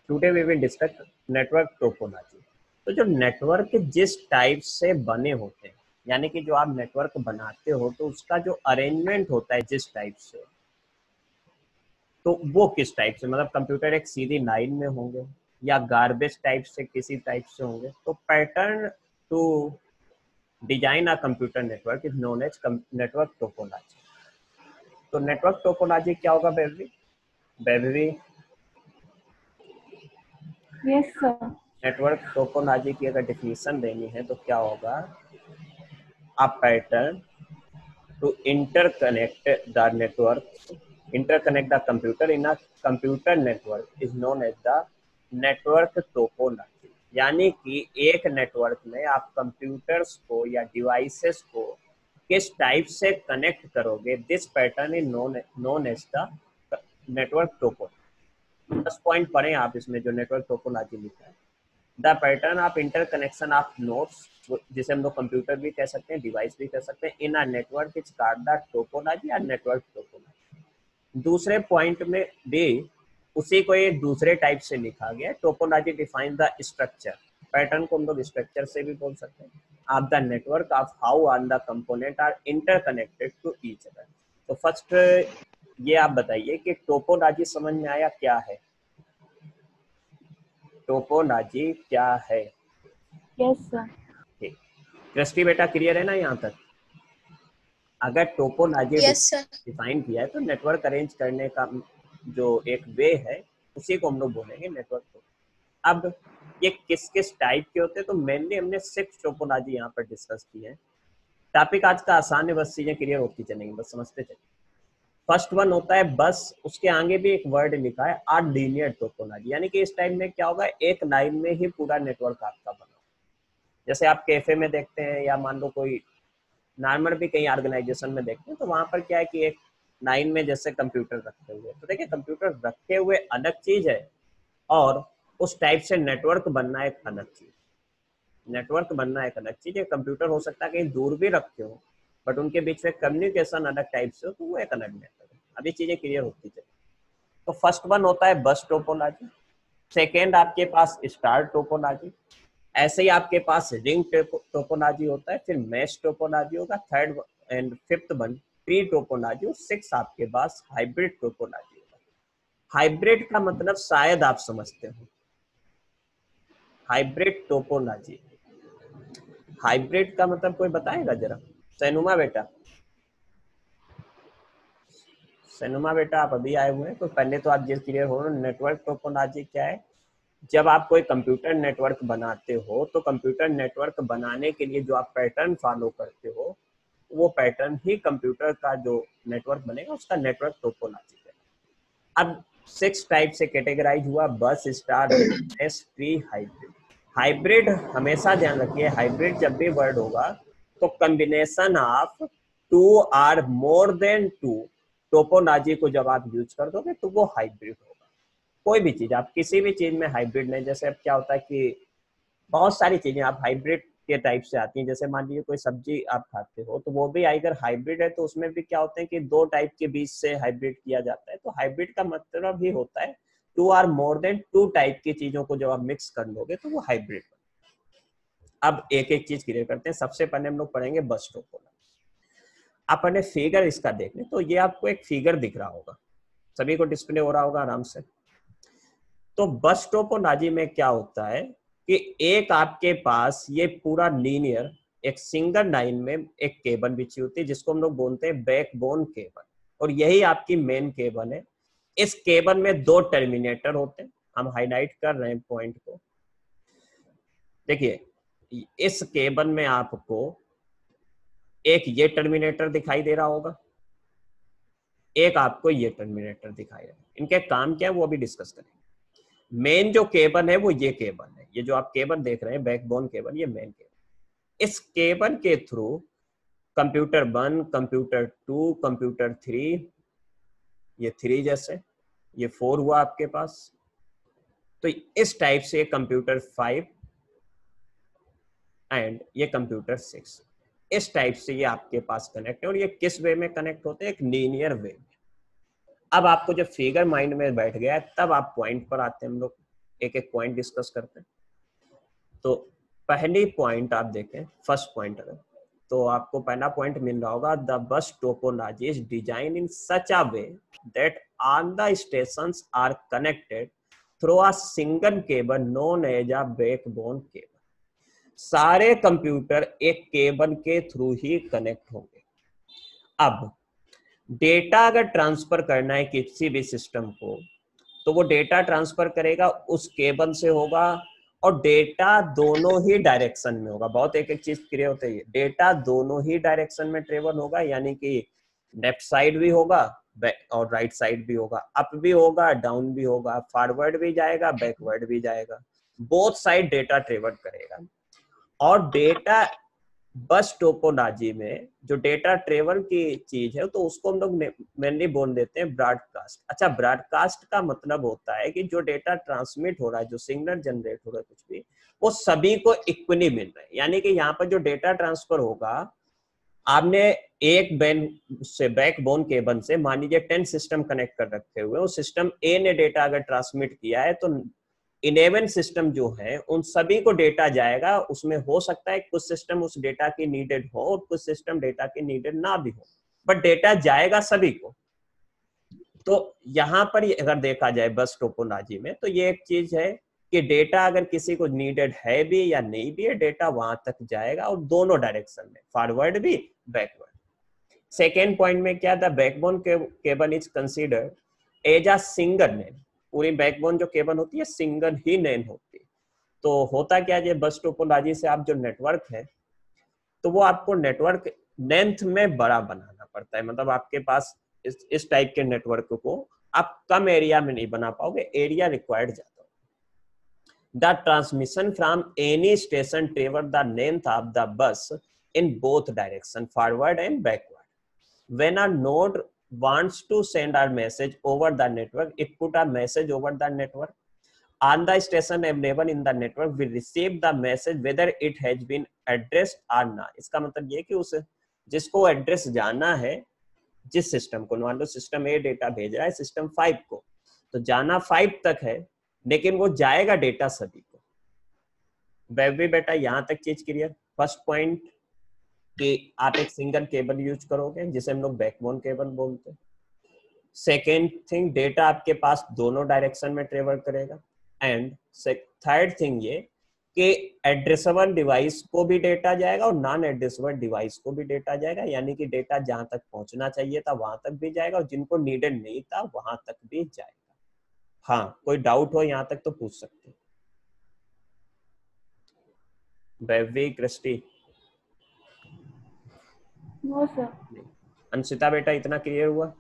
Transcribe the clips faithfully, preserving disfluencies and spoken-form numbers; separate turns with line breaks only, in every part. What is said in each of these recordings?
Today we will discuss network topology. तो जो network जिस टाइप से बने होते हैं, यानी कि जो आप नेटवर्क बनाते हो तो उसका जो अरेंजमेंट होता है जिस टाइप से, तो वो किस टाइप से, मतलब कंप्यूटर एक सीधी लाइन में होंगे या गार्बेज टाइप से किसी टाइप से होंगे। तो pattern to design a computer network is known as network topology. तो नेटवर्क टोपोलॉजी क्या होगा baby? Baby
yes sir.
Network topology की अगर डिफिनीशन देनी है तो क्या होगा? A pattern to interconnect the network, interconnect the computer in a computer network is known as the network topology। यानी कि एक नेटवर्क में आप कंप्यूटर्स को या डिवाइसेस को किस टाइप से कनेक्ट करोगे, this pattern is known known as the network topology. दस पॉइंट पढ़े आप इसमें जो नेटवर्क टोपोलॉजी लिखा है। The pattern of interconnection of nodes, जिसे हम लोग कंप्यूटर भी कह सकते हैं, डिवाइस भी कह सकते हैं, in a network is called the topology और नेटवर्क टोपोलॉजी। दूसरे पॉइंट में भी उसी को एक दूसरे टाइप से लिखा गया, topology define the structure. Pattern को हम लोग स्ट्रक्चर से भी बोल सकते हैं, of the network of how all the component are interconnected to each other. तो फर्स्ट ये आप बताइए कि टोपोलॉजी समझ में आया क्या है? टोपोलॉजी क्या है?
Yes sir.
ठीक, कृष्टि बेटा क्लियर है ना यहाँ तक? अगर टोपोलॉजी डिफाइन किया है तो नेटवर्क अरेंज करने का जो एक वे है उसी को हम लोग बोलेंगे नेटवर्क टोपोलॉजी। अब ये किस किस टाइप के होते हैं, तो मेनली हमने सिक्स टोपोलॉजी यहाँ पर डिस्कस की है। टॉपिक आज का आसान है, बस चीजें क्लियर होती चलेंगी, बस समझते चलेंगे। फर्स्ट वन होता है बस, उसके आगे भी एक वर्ड लिखा है आ लीनियर टोपोलॉजी, यानी कि इस टाइम में क्या होगा, एक लाइन में ही पूरा नेटवर्क आपका बना। जैसे आप कैफे में देखते हैं या मान लो कोई नॉर्मल भी कई ऑर्गेनाइजेशन में देखते हैं, तो वहां पर क्या है कि एक लाइन में जैसे कंप्यूटर रखे हुए, तो देखिए कंप्यूटर रखे हुए अलग चीज है और उस टाइप से नेटवर्क बनना एक अलग चीज। नेटवर्क बनना एक अलग चीज है। कंप्यूटर हो सकता है कहीं दूर भी रखे हो बट उनके बीच में कम्युनिकेशन अलग टाइप से हो, तो वो एक अलग नेटवर्क है। अभी चीजें क्लियर होती चली। तो फर्स्ट वन होता है बस टोपोलॉजी, सेकेंड आपके पास स्टार टोपोलॉजी, ऐसे ही आपके पास रिंग टोपोलॉजी होता है, फिर मैश टोपोलॉजी होगा, third and fifth one tree topology, और सिक्स आपके पास हाइब्रिड टोपोलॉजी होगा। हाइब्रिड का मतलब शायद आप समझते हो, हाइब्रिड टोपोलॉजी, हाइब्रिड का मतलब कोई बताएगा जरा? सैनुमा बेटा, सैनुमा बेटा आप अभी आए हुए हैं तो पहले तो आप ये क्लियर हो, नेटवर्क टोपोलॉजी क्या है। जब आप कोई कंप्यूटर नेटवर्क बनाते हो तो कंप्यूटर नेटवर्क बनाने के लिए जो आप पैटर्न फॉलो करते हो वो पैटर्न ही कंप्यूटर का जो नेटवर्क बनेगा उसका नेटवर्क टोपोलॉजी है। अब सिक्स टाइप से कैटेगराइज हुआ, bus, star, mesh, tree, hybrid. Hybrid हमेशा ध्यान रखिए, हाइब्रिड जब भी वर्ड होगा तो combination of two or more than two topology को जब आप यूज कर दोगे तो वो हाइब्रिड होगा। कोई भी चीज, आप किसी भी चीज में हाइब्रिड नहीं, जैसे अब क्या होता है कि बहुत सारी चीजें आप हाइब्रिड के टाइप से आती हैं। जैसे मान लीजिए कोई सब्जी आप खाते हो तो वो भी अगर हाइब्रिड है तो उसमें भी क्या होता है कि दो टाइप के बीच से हाइब्रिड किया जाता है। तो हाइब्रिड का मतलब ही होता है two or more than two type की चीजों को जब आप मिक्स कर लोगे तो वो हाइब्रिड। अब एक एक चीज क्लियर करते हैं। सबसे पहले हम लोग पढ़ेंगे बस टोपोलॉजी। आप पहले फिगर इसका देख लें, तो ये आपको एक फिगर दिख रहा होगा, सभी को डिस्प्ले हो रहा होगा आराम से। तो बस टोपोलॉजी में क्या होता है कि एक आपके पास ये पूरा लीनियर एक सिंगल लाइन में एक केबल बिछी होती है जिसको हम लोग बोलते हैं बैकबोन केबल, और यही आपकी मेन केबल है। इस केबल में दो टर्मिनेटर होते हैं, हम हाईलाइट कर रहे हैं पॉइंट को। देखिए इस केबल में आपको एक ये टर्मिनेटर दिखाई दे रहा होगा, एक आपको ये टर्मिनेटर दिखाई दे रहा है। इनके काम क्या है वो अभी डिस्कस करेंगे। मेन जो केबल है वो ये केबल है, ये जो आप केबल देख रहे हैं बैकबोन केबल, ये मेन केबल। इस केबल के through computer one, computer two, computer three, ये थ्री जैसे ये फोर हुआ आपके पास, तो इस टाइप से कंप्यूटर फाइव एंड ये कंप्यूटर सिक्स, इस टाइप से ये आपके पास कनेक्ट है। और ये किस वे में कनेक्ट होते हैं? एक लीनियर वे में। अब आपको जब फिगर माइंड में बैठ गया है तब आप पॉइंट पर आते हैं हम लोग। एक एक पॉइंट डिस्कस करते हैं। तो पहली पॉइंट आप देखें, फर्स्ट पॉइंट अगर, तो आपको पहला पॉइंट मिल रहा होगा, the bus topology is design in such a way that all the stations are connected through a single cable known as a backbone cable. सारे कंप्यूटर एक केबल के थ्रू ही कनेक्ट होंगे। अब डेटा अगर ट्रांसफर करना है किसी भी सिस्टम को, तो वो डेटा ट्रांसफर करेगा उस केबल से होगा, और डेटा दोनों ही डायरेक्शन में होगा। बहुत एक एक चीज क्लियर होती है, डेटा दोनों ही डायरेक्शन में ट्रेवल होगा, यानी कि लेफ्ट साइड भी होगा और राइट साइड भी होगा, अप भी होगा डाउन भी होगा, फॉरवर्ड भी जाएगा बैकवर्ड भी जाएगा, बोथ साइड डेटा ट्रेवल करेगा। और डेटा बस टोपोलॉजी में जो डेटा ट्रेवल की चीज है तो उसको हम लोग मेनली बोल देते हैं ब्रॉडकास्ट। अच्छा, ब्रॉडकास्ट का मतलब होता है कि जो डेटा ट्रांसमिट हो रहा है, जो सिग्नल जनरेट हो रहा है, कुछ भी, वो सभी को इक्वली मिल रहा है। यानी कि यहाँ पर जो डेटा ट्रांसफर होगा, आपने एक बैन से बैकबोन केबल से मान लीजिए टेन सिस्टम कनेक्ट कर रखे हुए, उस सिस्टम ए ने डेटा अगर ट्रांसमिट किया है तो इलेवन सिस्टम जो है उन सभी को डेटा जाएगा। उसमें हो सकता है कुछ सिस्टम उस डेटा की नीडेड हो और कुछ सिस्टम डेटा की नीडेड ना भी हो, बट डेटा जाएगा सभी को। तो यहाँ पर अगर देखा जाए बस टोपोलॉजी में, तो ये एक चीज है कि डेटा अगर किसी को नीडेड है भी या नहीं भी है, डेटा वहां तक जाएगा और दोनों डायरेक्शन में, फॉरवर्ड भी बैकवर्ड। सेकेंड पॉइंट में क्या था, backbone cable is considered as a single lane. पूरी बैकबोन जो केबल होती है सिंगल ही लेन होती है। तो होता क्या है, बस टोपोलॉजी से आप जो नेटवर्क है तो वो आपको नेटवर्क लेंथ में बड़ा बनाना पड़ता है। मतलब आपके पास इस इस टाइप के नेटवर्क को आप कम एरिया में नहीं बना पाओगे, एरिया रिक्वायर्ड ज्यादा। The transmission from any station travel the length of the bus in both direction, forward and backward. When a node wants to send our message over the network, it put a message over the network. On the station available in the network will receive the message whether it has been addressed or not. इसका मतलब ये कि उसे जिसको address जाना है, जिस system को, मान लो सिस्टम ए डेटा भेज रहा है सिस्टम फाइव को, तो जाना फाइव तक है लेकिन वो जाएगा डेटा सभी को। वैसे बेटा यहाँ तक चीज क्लियर। फर्स्ट पॉइंट कि आप एक सिंगल केबल यूज करोगे जिसे हम लोग बैकबोन केबल बोलते हैं। सेकेंड थिंग, डेटा आपके पास दोनों डायरेक्शन में ट्रेवल करेगा। एंड थर्ड थिंग ये कि एड्रेसेबल डिवाइस को भी डेटा जाएगा और नॉन एड्रेसेबल डिवाइस को भी डेटा जाएगा, यानी कि डेटा जहां तक पहुंचना चाहिए था वहां तक भी जाएगा और जिनको नीडेड नहीं था वहां तक भी जाएगा। हाँ, कोई डाउट हो यहाँ तक तो पूछ सकते हैं। वैभवी, कृष्टि?
No sir.
अंशिता बेटा, इतना क्लियर हुआ?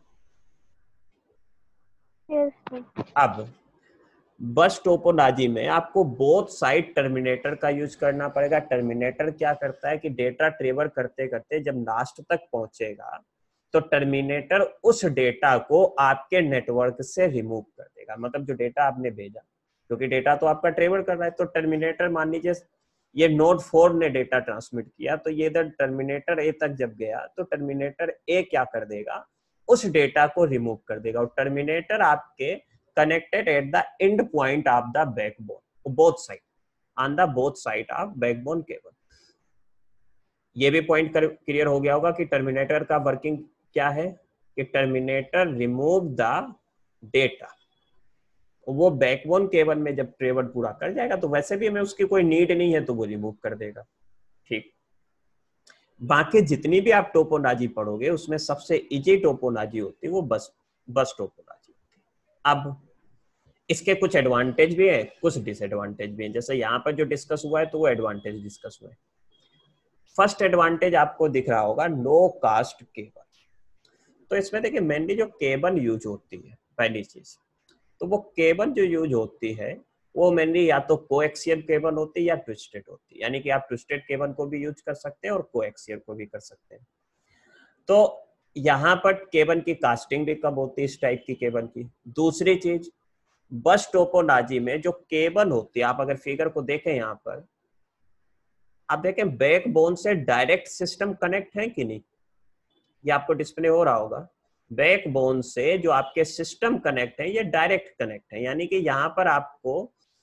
Yes sir.
अब बस टोपोलॉजी में आपको बोथ साइड टर्मिनेटर का यूज करना पड़ेगा। टर्मिनेटर क्या करता है कि डेटा ट्रेवल करते करते जब लास्ट तक पहुंचेगा तो टर्मिनेटर उस डेटा को आपके नेटवर्क से रिमूव कर देगा। मतलब जो डेटा आपने भेजा, क्योंकि डेटा तो आपका ट्रेवल कर रहा है, तो टर्मिनेटर, मान लीजिए ये नोड फोर ने डेटा ट्रांसमिट किया, तो ये इधर टर्मिनेटर ए तक जब गया तो टर्मिनेटर ए क्या कर देगा, उस डेटा को रिमूव कर देगा। और टर्मिनेटर आपके connected at the end point of the backbone, both side, on the both side of backbone cable। ये भी पॉइंट क्लियर हो गया होगा कि टर्मिनेटर का वर्किंग क्या है, कि टर्मिनेटर रिमूव द डेटा। वो बैकबोन केबल में जब ट्रेवल पूरा कर जाएगा तो वैसे भी हमें उसकी कोई नीड नहीं है तो वो रिमूव कर देगा। ठीक, बाकी जितनी भी आप टोपोलॉजी पढ़ोगे उसमें सबसे इजी टोपोलॉजी होती है वो बस बस टोपोलॉजी। अब इसके कुछ एडवांटेज भी है, कुछ डिसएडवांटेज भी है। जैसे यहाँ पर जो डिस्कस हुआ है तो वो एडवांटेज डिस्कस हुआ है। फर्स्ट एडवांटेज आपको दिख रहा होगा, लो कास्ट केबल। तो इसमें देखिए मेनली जो केबल यूज होती है, पहली चीज तो वो केबल जो यूज होती है वो मेनली या तो कोएक्सियल केबल होती है या ट्विस्टेड होती है। यानी कि आप ट्विस्टेड केबल को भी यूज कर सकते हैं और कोएक्सियल को भी कर सकते हैं। तो यहाँ पर केबल की कास्टिंग भी कब होती है इस टाइप की केबल की। दूसरी चीज, बस टोपोलॉजी में जो केबल होती है, आप अगर फिगर को देखें यहाँ पर, आप देखें बैकबोन से डायरेक्ट सिस्टम कनेक्ट है कि नहीं, ये आपको डिस्प्ले हो रहा होगा। बैकबोन से जो आपके सिस्टम कनेक्ट है ये डायरेक्ट कनेक्ट है, यानी कि यहाँ पर आपको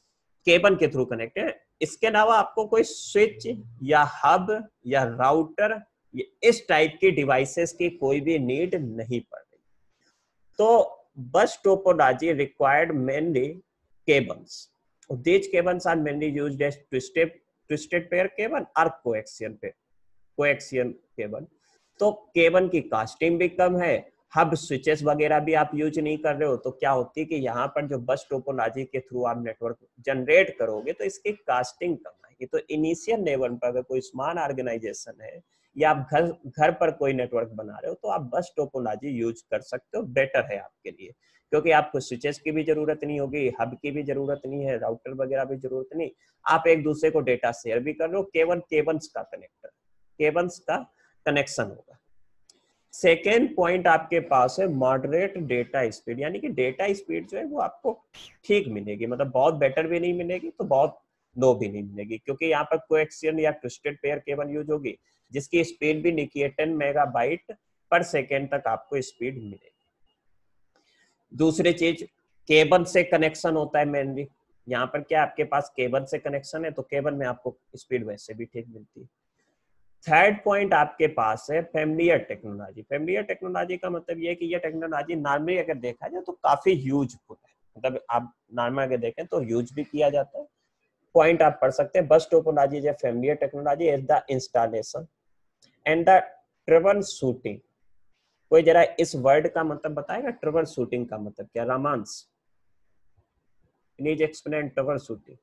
केबल के थ्रू कनेक्ट है। इसके अलावा आपको कोई स्विच या हब या राउटर इस टाइप की डिवाइसेस की कोई भी नीड नहीं पड़ रही। तो bus topology required mainly cables. These cables are mainly used as twisted twisted pair cable और coaxial pair coaxial cable. तो केबल की कास्टिंग भी कम है, हब स्विचेस वगैरह भी आप यूज नहीं कर रहे हो, तो क्या होती है कि यहाँ पर जो बस टोपोलॉजी के थ्रू आप नेटवर्क जनरेट करोगे तो इसकी कास्टिंग कम आएगी। तो इनिशियल लेवल पर अगर कोई स्मॉल ऑर्गेनाइजेशन है या आप घर घर पर कोई नेटवर्क बना रहे हो तो आप बस टोपोलॉजी यूज कर सकते हो, बेटर है आपके लिए, क्योंकि आपको स्विचेस की भी जरूरत नहीं होगी, हब की भी जरूरत नहीं है, राउटर वगैरह भी जरूरत नहीं, आप एक दूसरे को डेटा शेयर भी कर रहे हो, केवल केबल्स का कनेक्टर केबल्स का कनेक्शन होगा। सेकेंड पॉइंट आपके पास है मॉडरेट डेटा स्पीड, यानी कि डेटा स्पीड जो है वो आपको ठीक मिलेगी, मतलब बहुत बेटर भी नहीं मिलेगी तो बहुत लो भी नहीं मिलेगी, क्योंकि यहाँ पर कोएक्सियल या ट्विस्टेड पेयर केबल यूज होगी जिसकी स्पीड भी लिखी है टेन मेगाबाइट पर सेकेंड तक आपको स्पीड मिलेगी। दूसरी चीज केबल से कनेक्शन होता है मेनली, यहाँ पर क्या आपके पास केबल से कनेक्शन है तो केबल में आपको स्पीड वैसे भी ठीक मिलती है। थर्ड पॉइंट आपके पास है फैमिलियर टेक्नोलॉजी। फैमिलियर टेक्नोलॉजी का मतलब ये है कि ये टेक्नोलॉजी नॉर्मली अगर देखा जाए तो काफी यूजफुल है, मतलब आप नॉर्मल अगर देखें तो यूज भी किया जाता है। पॉइंट आप पढ़ सकते हैं, bus topology is familiar technology is the installation and the trouble shooting. कोई जरा इस वर्ड का मतलब बताएगा, ट्रबल शूटिंग का मतलब क्या? Ramans, please explain trouble shooting.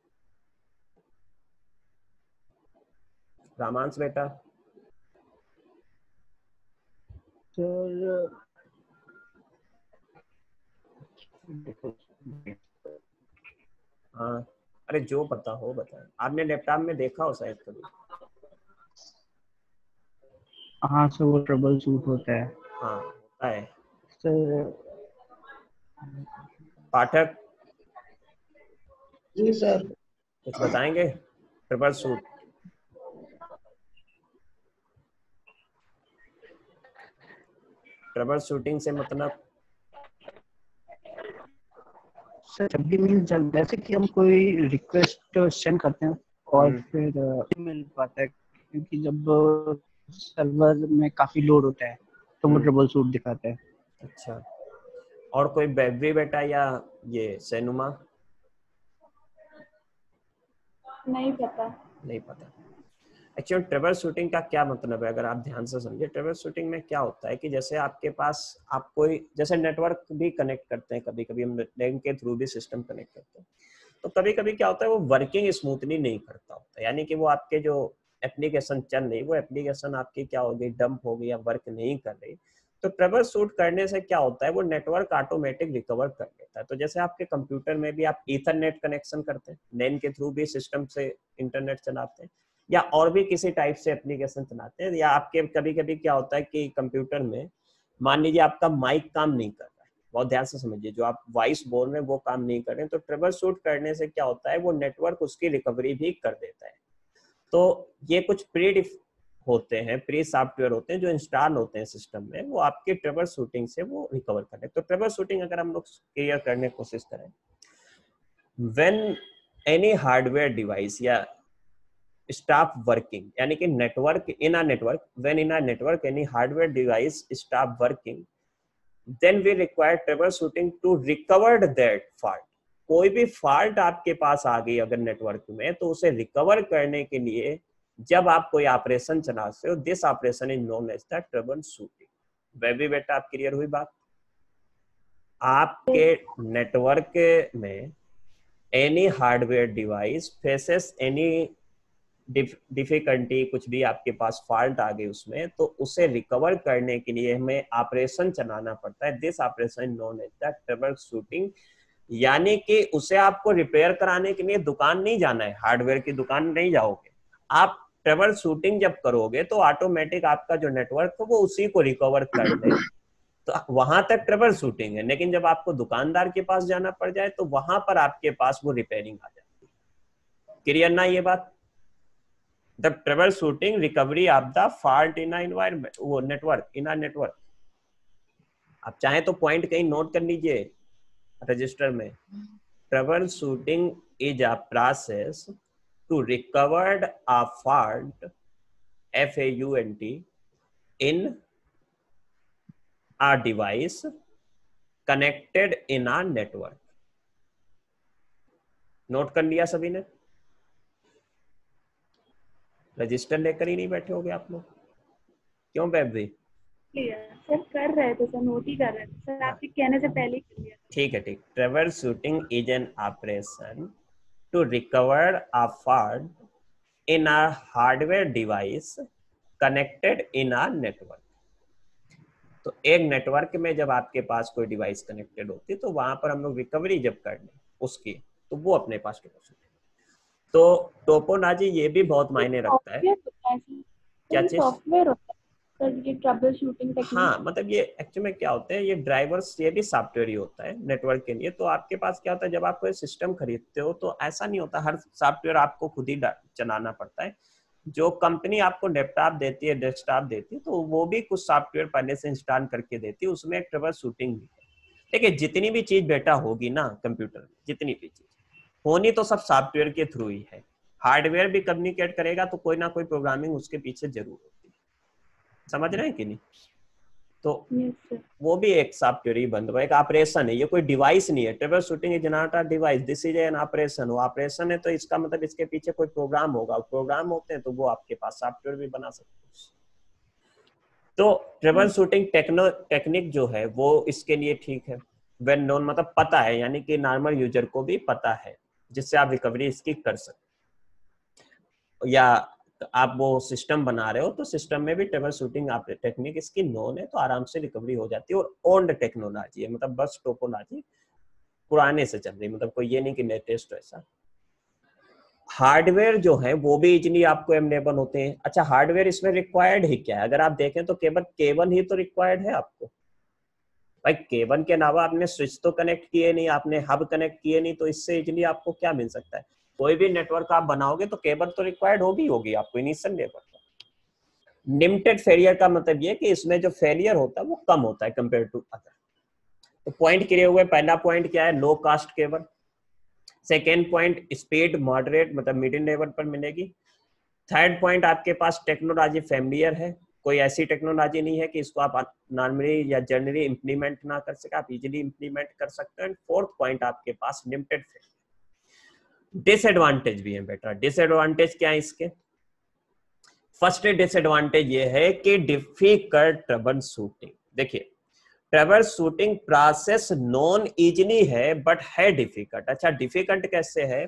Ramans बेटा।
सर
हाँ, अरे जो पता हो बताए, आपने लैपटॉप में देखा हो शायद कभी।
हाँ सर, वो ट्रबल शूट होता है।
हाँ होता है
सर।
पाठक
जी सर।
कुछ बताएंगे ट्रबल शूट? ट्रबल शूटिंग से मतलब
सर जब भी मीन जब जैसे कि हम कोई रिक्वेस्ट सेंड करते हैं और फिर नहीं मिल पाता है, क्योंकि जब सर्वर में काफी लोड होता है तो वो ट्रबल शूट दिखाता है।
अच्छा, और कोई बेबी बेटा या ये सेनुमा?
नहीं पता।
नहीं पता। एक्चुअली ट्रबल शूटिंग का क्या मतलब है, अगर आप ध्यान से समझे, ट्रबल शूटिंग में क्या होता है कि जैसे आपके पास आप कोई जैसे नेटवर्क भी कनेक्ट करते हैं, कभी कभी हम नेट के थ्रू भी सिस्टम कनेक्ट करते हैं, तो कभी कभी क्या होता है वो वर्किंग स्मूथली नहीं करता होता, यानी कि वो आपके जो एप्लीकेशन चल रही वो एप्लीकेशन आपकी क्या हो गई, डंप हो गई या वर्क नहीं कर रही, तो ट्रबल शूट करने से क्या होता है वो नेटवर्क ऑटोमेटिक रिकवर कर लेता है। तो जैसे आपके कंप्यूटर में भी आप ईथरनेट कनेक्शन करते हैं, लैन के थ्रू भी सिस्टम से इंटरनेट चलाते हैं या और भी किसी टाइप से एप्लीकेशन चलाते हैं, या आपके कभी कभी क्या होता है कि कंप्यूटर में मान लीजिए आपका माइक काम नहीं कर रहा है, बहुत ध्यान से समझिए, जो आप वॉइस बोल रहे हैं वो काम नहीं कर रहे हैं, तो ट्रबल शूट करने से क्या होता है वो नेटवर्क उसकी रिकवरी भी कर देता है। तो ये कुछ प्री होते हैं, प्री सॉफ्टवेयर होते हैं जो इंस्टॉल होते हैं सिस्टम में, वो आपके ट्रबल शूटिंग से वो रिकवर करें। तो ट्रबल शूटिंग अगर हम लोग क्लियर करने की कोशिश करें, व्हेन एनी हार्डवेयर डिवाइस या stop working, यानी कि network in a network when in a network any hardware device stop working, then we require troubleshooting to recover that fault। कोई भी फॉल्ट आपके पास आ गई अगर नेटवर्क में, तो उसे रिकवर करने के लिए जब आप कोई ऑपरेशन चलाते हो, this operation is known as the trouble shooting. Baby बेटा आप क्लियर हुई बात? आपके नेटवर्क में any hardware device faces any difficulty, कुछ भी आपके पास फॉल्ट आ गई उसमें, तो उसे रिकवर करने के लिए हमें ऑपरेशन चलाना पड़ता है, this operation known as the trouble shooting. यानी कि उसे आपको रिपेयर कराने के लिए दुकान नहीं जाना है, हार्डवेयर की दुकान नहीं जाओगे, आप ट्रबल शूटिंग जब करोगे तो ऑटोमेटिक आपका जो नेटवर्क है वो उसी को रिकवर कर ले, तो वहां तक ट्रबल शूटिंग है। लेकिन जब आपको दुकानदार के पास जाना पड़ जाए तो वहां पर आपके पास वो रिपेयरिंग आ जाती है। क्लियर ना ये बात? The troubleshooting recovery of the fault in a environment, वो नेटवर्क इन अ नेटवर्क। आप चाहे तो पॉइंट कहीं नोट कर लीजिए रजिस्टर में, trouble shooting is a process to recover a fault, F A U N T, in a device connected in a network. Note कर लिया सभी ने? रजिस्टर लेकर ही नहीं बैठे होगे आप लोग, क्यों बैब भाई?
सर कर रहे थे, सर नोट ही कर रहे थे सर, आपके कहने से पहले ही कर लिया।
ठीक है ठीक। Trouble shooting is an operation to recover a fault in a hardware device connected in a network. तो एक नेटवर्क में जब आपके पास कोई डिवाइस कनेक्टेड होती है तो वहां पर हम लोग रिकवरी जब कर लें उसकी, तो वो अपने पास तो टोपोलॉजी ये भी बहुत मायने रखता है। क्या चीज?
सॉफ्टवेयर होता है सर, ये ट्रबल शूटिंग टेक्निक।
हाँ, मतलब ये एक्चुअली में क्या होता है, ये ड्राइवर्स ये भी सॉफ्टवेयर ही होता है नेटवर्क के लिए। तो आपके पास क्या होता है, जब आप कोई सिस्टम खरीदते हो तो ऐसा नहीं होता हर सॉफ्टवेयर आपको खुद ही चलाना पड़ता है। जो कंपनी आपको लैपटॉप देती है, डेस्कटॉप देती है, तो वो भी कुछ सॉफ्टवेयर पहले से इंस्टॉल करके देती है, उसमें एक ट्रबल शूटिंग भी है। देखिए जितनी भी चीज बेटा होगी ना कंप्यूटर में, जितनी भी चीज होनी तो सब सॉफ्टवेयर के थ्रू ही है। हार्डवेयर भी कम्युनिकेट करेगा तो कोई ना कोई प्रोग्रामिंग उसके पीछे जरूर होती है, समझ रहे हैं कि नहीं? तो वो भी एक सॉफ्टवेयर ही बंद हुआ, एक ऑपरेशन है, ये कोई डिवाइस नहीं है। Trouble shooting is not a device, this is an operation. वो ऑपरेशन है तो इसका मतलब इसके पीछे कोई प्रोग्राम होगा, प्रोग्राम होते हैं तो वो आपके पास सॉफ्टवेयर भी बना सकते हैं। तो ट्रबल शूटिंग टेक्नो टेक्निक जो है वो इसके लिए ठीक है, वेल नोन, मतलब पता है, यानी कि नॉर्मल यूजर को भी पता है, जिससे आप रिकवरी इसकी कर सकते। या आप वो सिस्टम बना रहे हो तो सिस्टम में भी ट्रबल शूटिंग आप टेक्निक इसकी नोन है, तो आराम से रिकवरी हो जाती है। और ओल्ड टेक्नोलॉजी है, मतलब बस टोपोलॉजी पुराने से चल रही, मतलब कोई ये नहीं कि लेटेस्ट ऐसा। हार्डवेयर जो है वो भी इजीली आपको अवेलेबल होते हैं। अच्छा, हार्डवेयर इसमें रिक्वायर्ड ही क्या है? अगर आप देखें तो केवल केबल ही तो रिक्वायर्ड है आपको। भाई केबल के अलावा आपने स्विच तो कनेक्ट किए नहीं, आपने हब कनेक्ट किए नहीं, तो इससे इजीली आपको क्या मिल सकता है? कोई भी नेटवर्क आप बनाओगे तो केबल तो रिक्वायर्ड होगी होगी आपको इनिशियल लेवल पर। लिमिटेड फेलियर का मतलब ये कि इसमें जो फेलियर होता है वो कम होता है कंपेयर टू अदर। तो पॉइंट किए हुए, पहला पॉइंट क्या है? Low cost cable. Second point speed moderate, मतलब मिडिल लेवल पर मिलेगी। थर्ड पॉइंट आपके पास टेक्नोलॉजी फैमिलियर है, कोई ऐसी टेक्नोलॉजी नहीं है कि इसको आप नॉर्मली या जनरली इंप्लीमेंट ना कर सके, आप इजीली इंप्लीमेंट कर सकते हैं। फोर्थ पॉइंट आपके पास लिमिटेड फेलियर। डिसएडवांटेज भी है बेटा। डिसएडवांटेज क्या है इसके? फर्स्ट डिसएडवांटेज ये है कि डिफिकल्ट ट्रबल शूटिंग। देखिए trouble shooting process known easily है बट है डिफिकल्ट। अच्छा, डिफिकल्ट कैसे है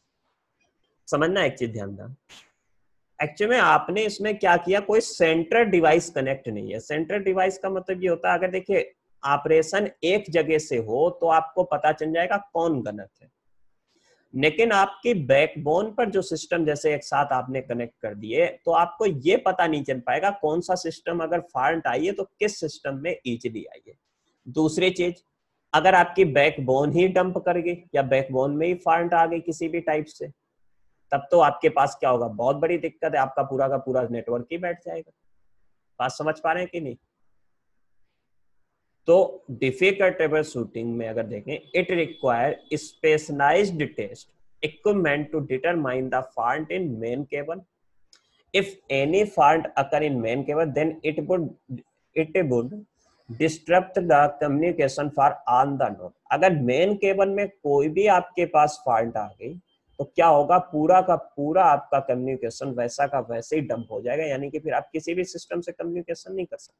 समझना, एक चीज ध्यान दें। एक्चुअली में आपने इसमें क्या किया, कोई सेंट्रल डिवाइस कनेक्ट नहीं है। सेंट्रल डिवाइस का मतलब ये होता है, अगर देखिए ऑपरेशन एक जगह से हो तो आपको पता चल जाएगा कौन गलत है, लेकिन आपकी बैकबोन पर जो सिस्टम जैसे एक साथ आपने कनेक्ट कर दिए तो आपको ये पता नहीं चल पाएगा कौन सा सिस्टम अगर फॉल्ट आई है तो किस सिस्टम में इजीली आई है। दूसरी चीज, अगर आपकी बैकबोन ही डंप कर गई या बैकबोन में ही फॉल्ट आ गई किसी भी टाइप से, तब तो आपके पास क्या होगा, बहुत बड़ी दिक्कत है, आपका पूरा का पूरा नेटवर्क ही बैठ जाएगा। बात समझ पा रहे हैं कि नहीं? तो डिफिकल्ट ट्रबल शूटिंग में अगर देखें, it require specialized test equipment to determine the fault in main cable. If any fault occur in main cable, then it would it would disrupt the communication for all the node. अगर main cable में कोई भी आपके पास fault आ गई तो क्या होगा, पूरा का पूरा आपका कम्युनिकेशन वैसा का वैसे ही डंप हो जाएगा, यानी कि फिर आप किसी भी सिस्टम से कम्युनिकेशन नहीं कर सकते।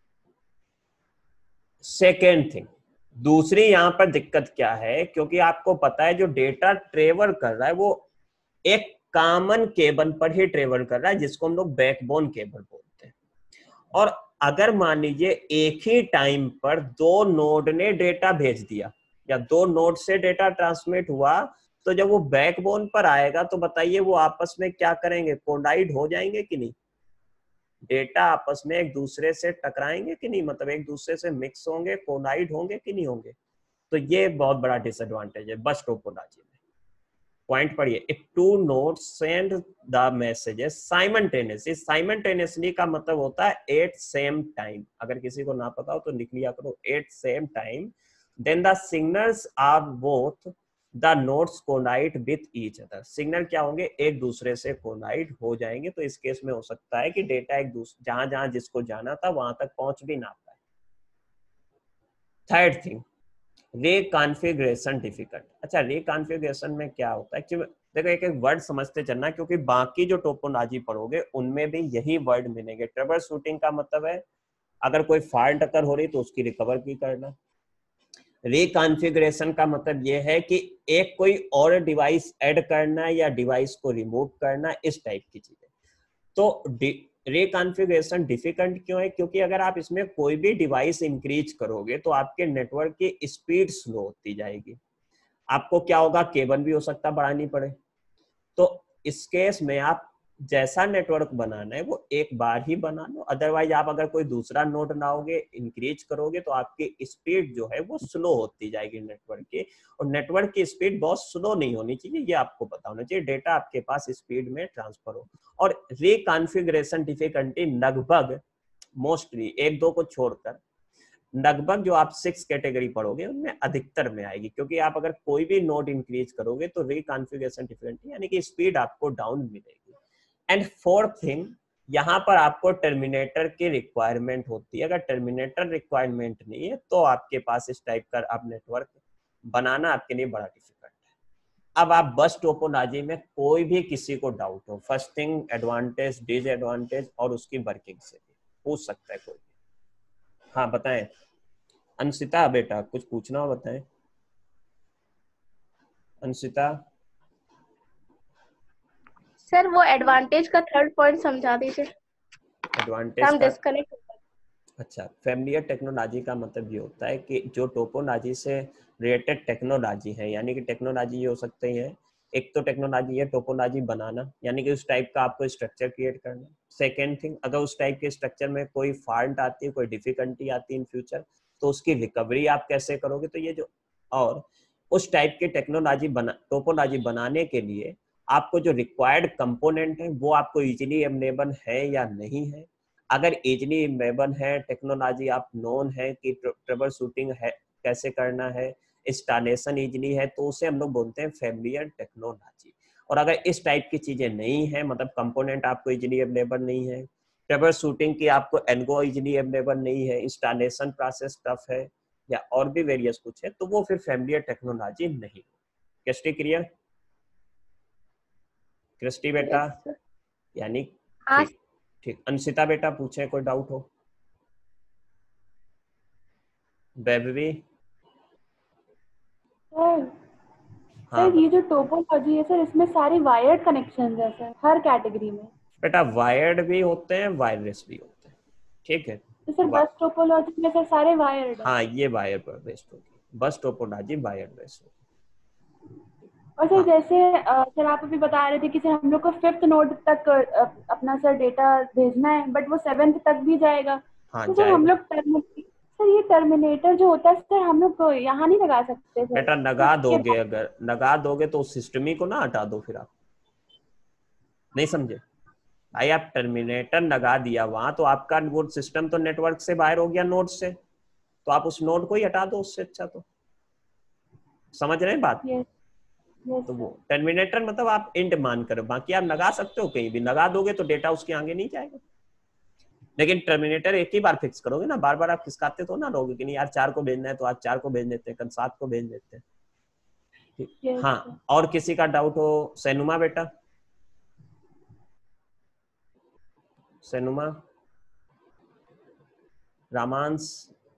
सेकेंड थिंग, दूसरी यहां पर दिक्कत क्या है, क्योंकि आपको पता है जो डेटा ट्रेवल कर रहा है वो एक कॉमन केबल पर ही ट्रेवल कर रहा है, जिसको हम लोग बैकबोन केबल बोलते हैं। और अगर मान लीजिए एक ही टाइम पर दो नोड ने डेटा भेज दिया या दो नोड से डेटा ट्रांसमिट हुआ, तो जब वो बैकबोन पर आएगा तो बताइए वो आपस में क्या करेंगे, कोलाइड हो जाएंगे कि नहीं? डेटा आपस में एक दूसरे से टकराएंगे कि नहीं, मतलब एक दूसरे से मिक्स होंगे, कोलाइड होंगे कि नहीं होंगे? तो ये बहुत बड़ा डिसएडवांटेज है बस टोपोलॉजी में। पॉइंट पढ़िए, if two nodes send the messages simultaneously. Simultaneously का मतलब होता है एट सेम टाइम। अगर किसी को ना पता हो तो लिख लिया करो, at same time, then the signals are both the nodes collide with each other, signal क्या होंगे, एक दूसरे से कोलाइड हो जाएंगे। तो इस केस में हो सकता है कि डेटा एक दूसरे जहां जहां जिसको जाना था वहां तक पहुंच भी ना पाए। Third thing, reconfiguration difficult. अच्छा, रिकॉन्फ़िगरेशन में क्या होता है, एक्चुअली देखो एक एक वर्ड समझते चलना, क्योंकि बाकी जो टोपोलॉजी पढ़ोगे उनमें भी यही वर्ड मिलेंगे। ट्रबल शूटिंग का मतलब है अगर कोई फॉल्ट अकर हो रही तो उसकी रिकवर भी करना। रिकॉन्फ़िगरेशन का मतलब यह है कि एक कोई और डिवाइस ऐड करना या डिवाइस को रिमूव करना, इस टाइप की चीजें। तो रिकॉन्फ़िगरेशन डिफिकल्ट क्यों है, क्योंकि अगर आप इसमें कोई भी डिवाइस इंक्रीज करोगे तो आपके नेटवर्क की स्पीड स्लो होती जाएगी। आपको क्या होगा, केबल भी हो सकता बढ़ानी पड़े। तो इस केस में आप जैसा नेटवर्क बनाना है वो एक बार ही बना लो, अदरवाइज आप अगर कोई दूसरा नोड लाओगे इंक्रीज करोगे तो आपकी स्पीड जो है वो स्लो होती जाएगी नेटवर्क की। और नेटवर्क की स्पीड बहुत स्लो नहीं होनी चाहिए, ये आपको पता होना चाहिए, डेटा आपके पास स्पीड में ट्रांसफर हो। और रिकॉन्फ़िगरेशन डिफिकल्टी लगभग मोस्टली एक दो को छोड़कर लगभग जो आप सिक्स कैटेगरी पढ़ोगे उनमें अधिकतर में आएगी, क्योंकि आप अगर कोई भी नोड इंक्रीज करोगे तो रिकॉन्फ़िगरेशन डिफिकल्टी यानी कि स्पीड आपको डाउन मिलेगी। एंड फोर्थ थिंग, यहाँ पर आपको टर्मिनेटर की रिक्वायरमेंट होती है। अगर टर्मिनेटर रिक्वायरमेंट नहीं है तो आपके पास इस टाइप का आप नेटवर्क बनाना आपके लिए बड़ा डिफिकल्ट है। अब आप बस टोपोलॉजी में कोई भी किसी को डाउट हो, फर्स्ट थिंग एडवांटेज डिसएडवांटेज और उसकी वर्किंग से भी पूछ सकता है कोई। हाँ बताएं अंशिता, बेटा कुछ पूछना हो बताएं। अंशिता
सर वो एडवांटेज का थर्ड पॉइंट समझा दीजिए।
एडवांटेज
हम
का,
डिस्कनेक्ट।
अच्छा, फैमिलियर टेक्नोलॉजी का मतलब ये होता है कि जो टोपोलॉजी से रिलेटेड टेक्नोलॉजी है, यानी कि टेक्नोलॉजी ये हो सकते हैं, एक तो टेक्नोलॉजी है टोपोलॉजी बनाना, यानी कि उस टाइप का आपको स्ट्रक्चर क्रिएट करना। सेकेंड थिंग, अगर उस टाइप के स्ट्रक्चर में कोई फॉल्ट आती है, कोई डिफिकल्टी आती है इन फ्यूचर, तो उसकी रिकवरी आप कैसे करोगे। तो ये जो, और उस टाइप की टेक्नोलॉजी बना टोपोलॉजी बनाने के लिए आपको जो रिक्वायर्ड कंपोनेंट है वो आपको इजीली अवेलेबल है या नहीं है। अगर इजीली अवेलेबल है, टेक्नोलॉजी आप नोन है कि ट्रबल शूटिंग है कैसे करना है, इंस्टॉलेशन इजीली है, तो उसे हम लोग बोलते हैं फैमिलियर टेक्नोलॉजी। और अगर इस टाइप की चीजें नहीं है, मतलब कंपोनेंट आपको इजीली अवेलेबल नहीं है, ट्रबल शूटिंग की आपको एल्गो इजीली अवेलेबल नहीं है, इंस्टॉलेशन प्रोसेस टफ है या और भी वेरियस कुछ है, तो वो फिर फैमिलियर टेक्नोलॉजी नहीं। क्रिस्टी क्लियर? क्रिस्टी बेटा
yes,
यानी
हाँ
ठीक ठीक। अंशिता बेटा पूछे कोई डाउट हो? बेबी
सर
हाँ
सर ये जो टोपोलॉजी है सर, इसमें सारी वायर्ड कनेक्शन है सर हर कैटेगरी में।
बेटा, वायर्ड भी होते हैं वायरलेस भी होते हैं, ठीक है।
तो सर
वा-
बस टोपोलॉजी में सर सारे वायर्ड है।
हाँ, ये वायर पर बेस्ड होगी, बस टोपोलॉजी वायर बेस्ड होगी।
और सर
हाँ
जैसे अ, सर आप अभी बता रहे थे कि सर हम लोग को फिफ्थ नोड तक अ, अपना सर डेटा भेजना है, बट वो सेवेंथ तक भी जाएगा।
हाँ
तो सर हम
जाएगा।
लोग टर्मिनेटर, सर ये टर्मिनेटर जो होता है सर हम लोग को यहाँ नहीं लगा सकते सर?
बेटा लगा
उसके
दोगे,
बाद
अगर लगा दोगे तो उस सिस्टम ही को ना हटा दो, फिर आप नहीं समझे भाई। आप टर्मिनेटर लगा दिया वहां तो आपका वो सिस्टम तो नेटवर्क से बाहर हो गया, नोड से, तो आप उस नोड को ही हटा दो, उससे अच्छा तो। समझ रहे हैं बात?
यस यस
तो वो
सर।
टर्मिनेटर मतलब आप इंड मान करो, बाकी आप लगा सकते हो कहीं भी, लगा दोगे तो डेटा उसके आगे नहीं जाएगा। लेकिन टर्मिनेटर एक ही बार फिक्स करोगे ना, बार बार आप खिसकाते तो ना रहोगे कि नहीं यार चार को भेजना है तो आज चार को भेज देते हैं, कल सात को भेज देते हैं, ठीक।
यस
हाँ,
सर।
और किसी का डाउट हो? सैनुमा बेटा, सैनुमा, रामांश,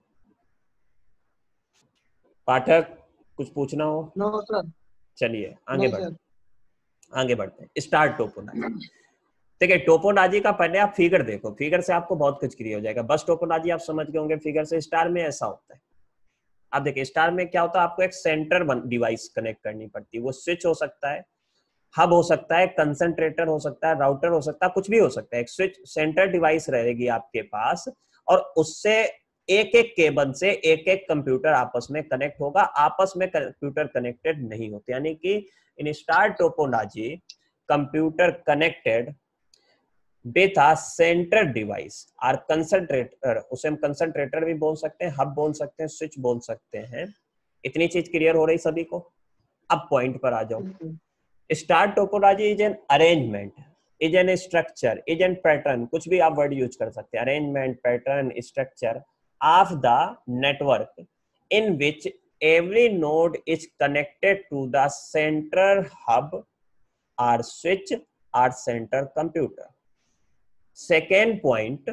पाठक, कुछ पूछना हो?
No sir.
चलिए आगे
नहीं
बढ़
सर।
आगे बढ़ते हैं। Start topology. ठीक है, टोपोलॉजी का पहले आप फिगर देखो, फिगर से आपको बहुत कुछ क्लियर हो जाएगा। बस टोपोलॉजी आप समझ गए होंगे फिगर से। स्टार में ऐसा होता है, आप देखिए स्टार में क्या होता है, आपको एक सेंटर डिवाइस कनेक्ट करनी पड़ती है। वो स्विच हो सकता है, हब हो सकता है, कंसंट्रेटर हो सकता है, राउटर हो सकता है, कुछ भी हो सकता है। एक स्विच सेंटर डिवाइस रहेगी आपके पास, और उससे एक एक केबल से एक एक कंप्यूटर आपस में कनेक्ट होगा। आपस में कंप्यूटर कनेक्टेड नहीं होते, यानी कि in star topology computer connected with a center device और कंसंट्रेटर, उसे हम कंसंट्रेटर भी बोल सकते हैं, हब बोल सकते हैं, स्विच बोल सकते हैं। इतनी चीज क्लियर हो रही सभी को? अब पॉइंट पर आ जाओ। Star topology is an arrangement, is an structure, is an pattern, कुछ भी आप वर्ड यूज कर सकते हैं, arrangement, pattern, structure of the network in which every node is connected to the central hub or switch or center computer. Second point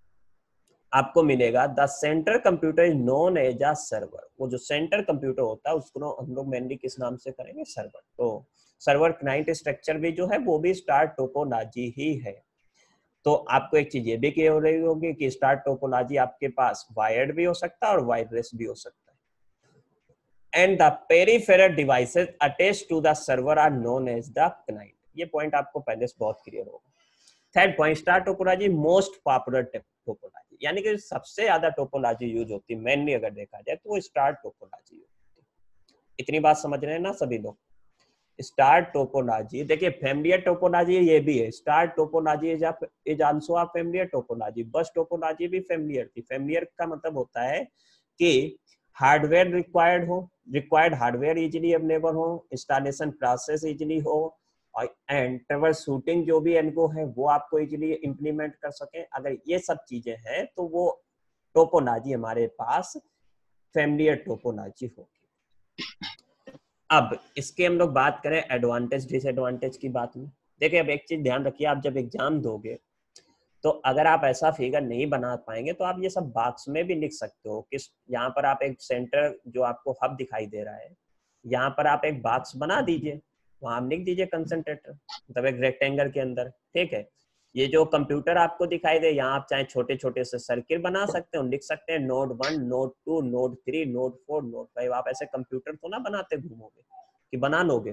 आपको मिलेगा, the center computer is known as a server. वो जो center computer होता है उसको हम लोग mainly किस नाम से करेंगे, सर्वर। तो सर्वर क्लाइंट स्ट्रक्चर भी जो है वो भी स्टार टोपोलॉजी ही है। तो आपको एक चीज ये भी क्लियर हो रही होगी कि स्टार टोपोलॉजी आपके पास वायर्ड भी हो सकता है और वायरलेस भी हो सकता है। And the peripheral devices attached to the server are known as the client. ये पॉइंट आपको पहले से बहुत क्लियर होगा। Third point, star topology most popular topology, यानी कि सबसे ज्यादा टोपोलॉजी यूज होती है मेनली अगर देखा जाए तो वो स्टार टोपोलॉजी होती है। इतनी बात समझ रहे हैं ना सभी लोग? स्टार टोपोलॉजी, देखिए फैमिलियर टोपोलॉजी ये भी है, star topology is is also a familiar topology. Bus topology भी फैमिलियर थी। फैमिलियर का मतलब होता है कि हार्डवेयर रिक्वायर्ड हो, रिक्वायर्ड हार्डवेयर इजीली अवेलेबल हो, इंस्टॉलेशन प्रोसेस इजीली हो, एंड ट्रबल शूटिंग जो भी इनको है वो आपको इजीली इंप्लीमेंट कर सके। अगर ये सब चीजें हैं तो वो टोपोलॉजी हमारे पास फैमिलियर टोपोलॉजी होगी। अब इसके हम लोग बात करें एडवांटेज डिसएडवांटेज की बात में। देखिए अब एक चीज ध्यान रखिए, आप जब एग्जाम दोगे तो अगर आप ऐसा फिगर नहीं बना पाएंगे तो आप ये सब बॉक्स में भी लिख सकते हो। किस यहाँ पर आप एक सेंटर जो आपको हब दिखाई दे रहा है, यहाँ पर आप एक बॉक्स बना दीजिए, वहां लिख दीजिए कंसंट्रेटर, मतलब एक रेक्टेंगल के अंदर, ठीक है। ये जो कंप्यूटर आपको दिखाई दे, यहाँ आप चाहे छोटे छोटे से सर्किल बना सकते हो, लिख सकते हैं node one, node two, node three, node four, node five. आप ऐसे कंप्यूटर तो ना बनाते घूमोगे कि बना लोगे?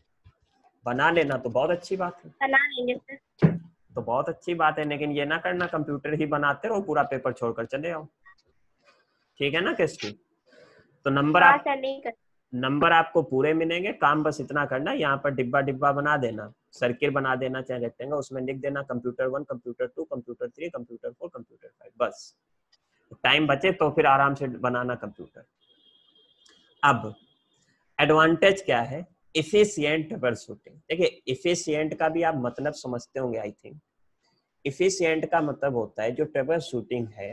बना लेना तो बहुत अच्छी बात है,
बना लेंगे सर,
तो बहुत अच्छी बात है, लेकिन ये ना करना कंप्यूटर ही बनाते रहो, पूरा पेपर छोड़कर चले आओ, ठीक है ना किस्ती? तो नंबर आप
नहीं कर
नंबर आपको पूरे मिलेंगे, काम बस इतना करना, यहाँ पर डिब्बा डिब्बा बना देना, सर्किल बना देना चाहे रेक्टेंगल, उसमें लिख देना computer one, computer two, computer three, computer four, computer five, बस। टाइम बचे तो फिर आराम से बनाना कंप्यूटर। अब एडवांटेज क्या है? Efficient trouble shooting. देखिए इफिशिएंट का भी आप मतलब समझते होंगे आई थिंक। इफिशिएंट का मतलब होता है जो ट्रबल शूटिंग है,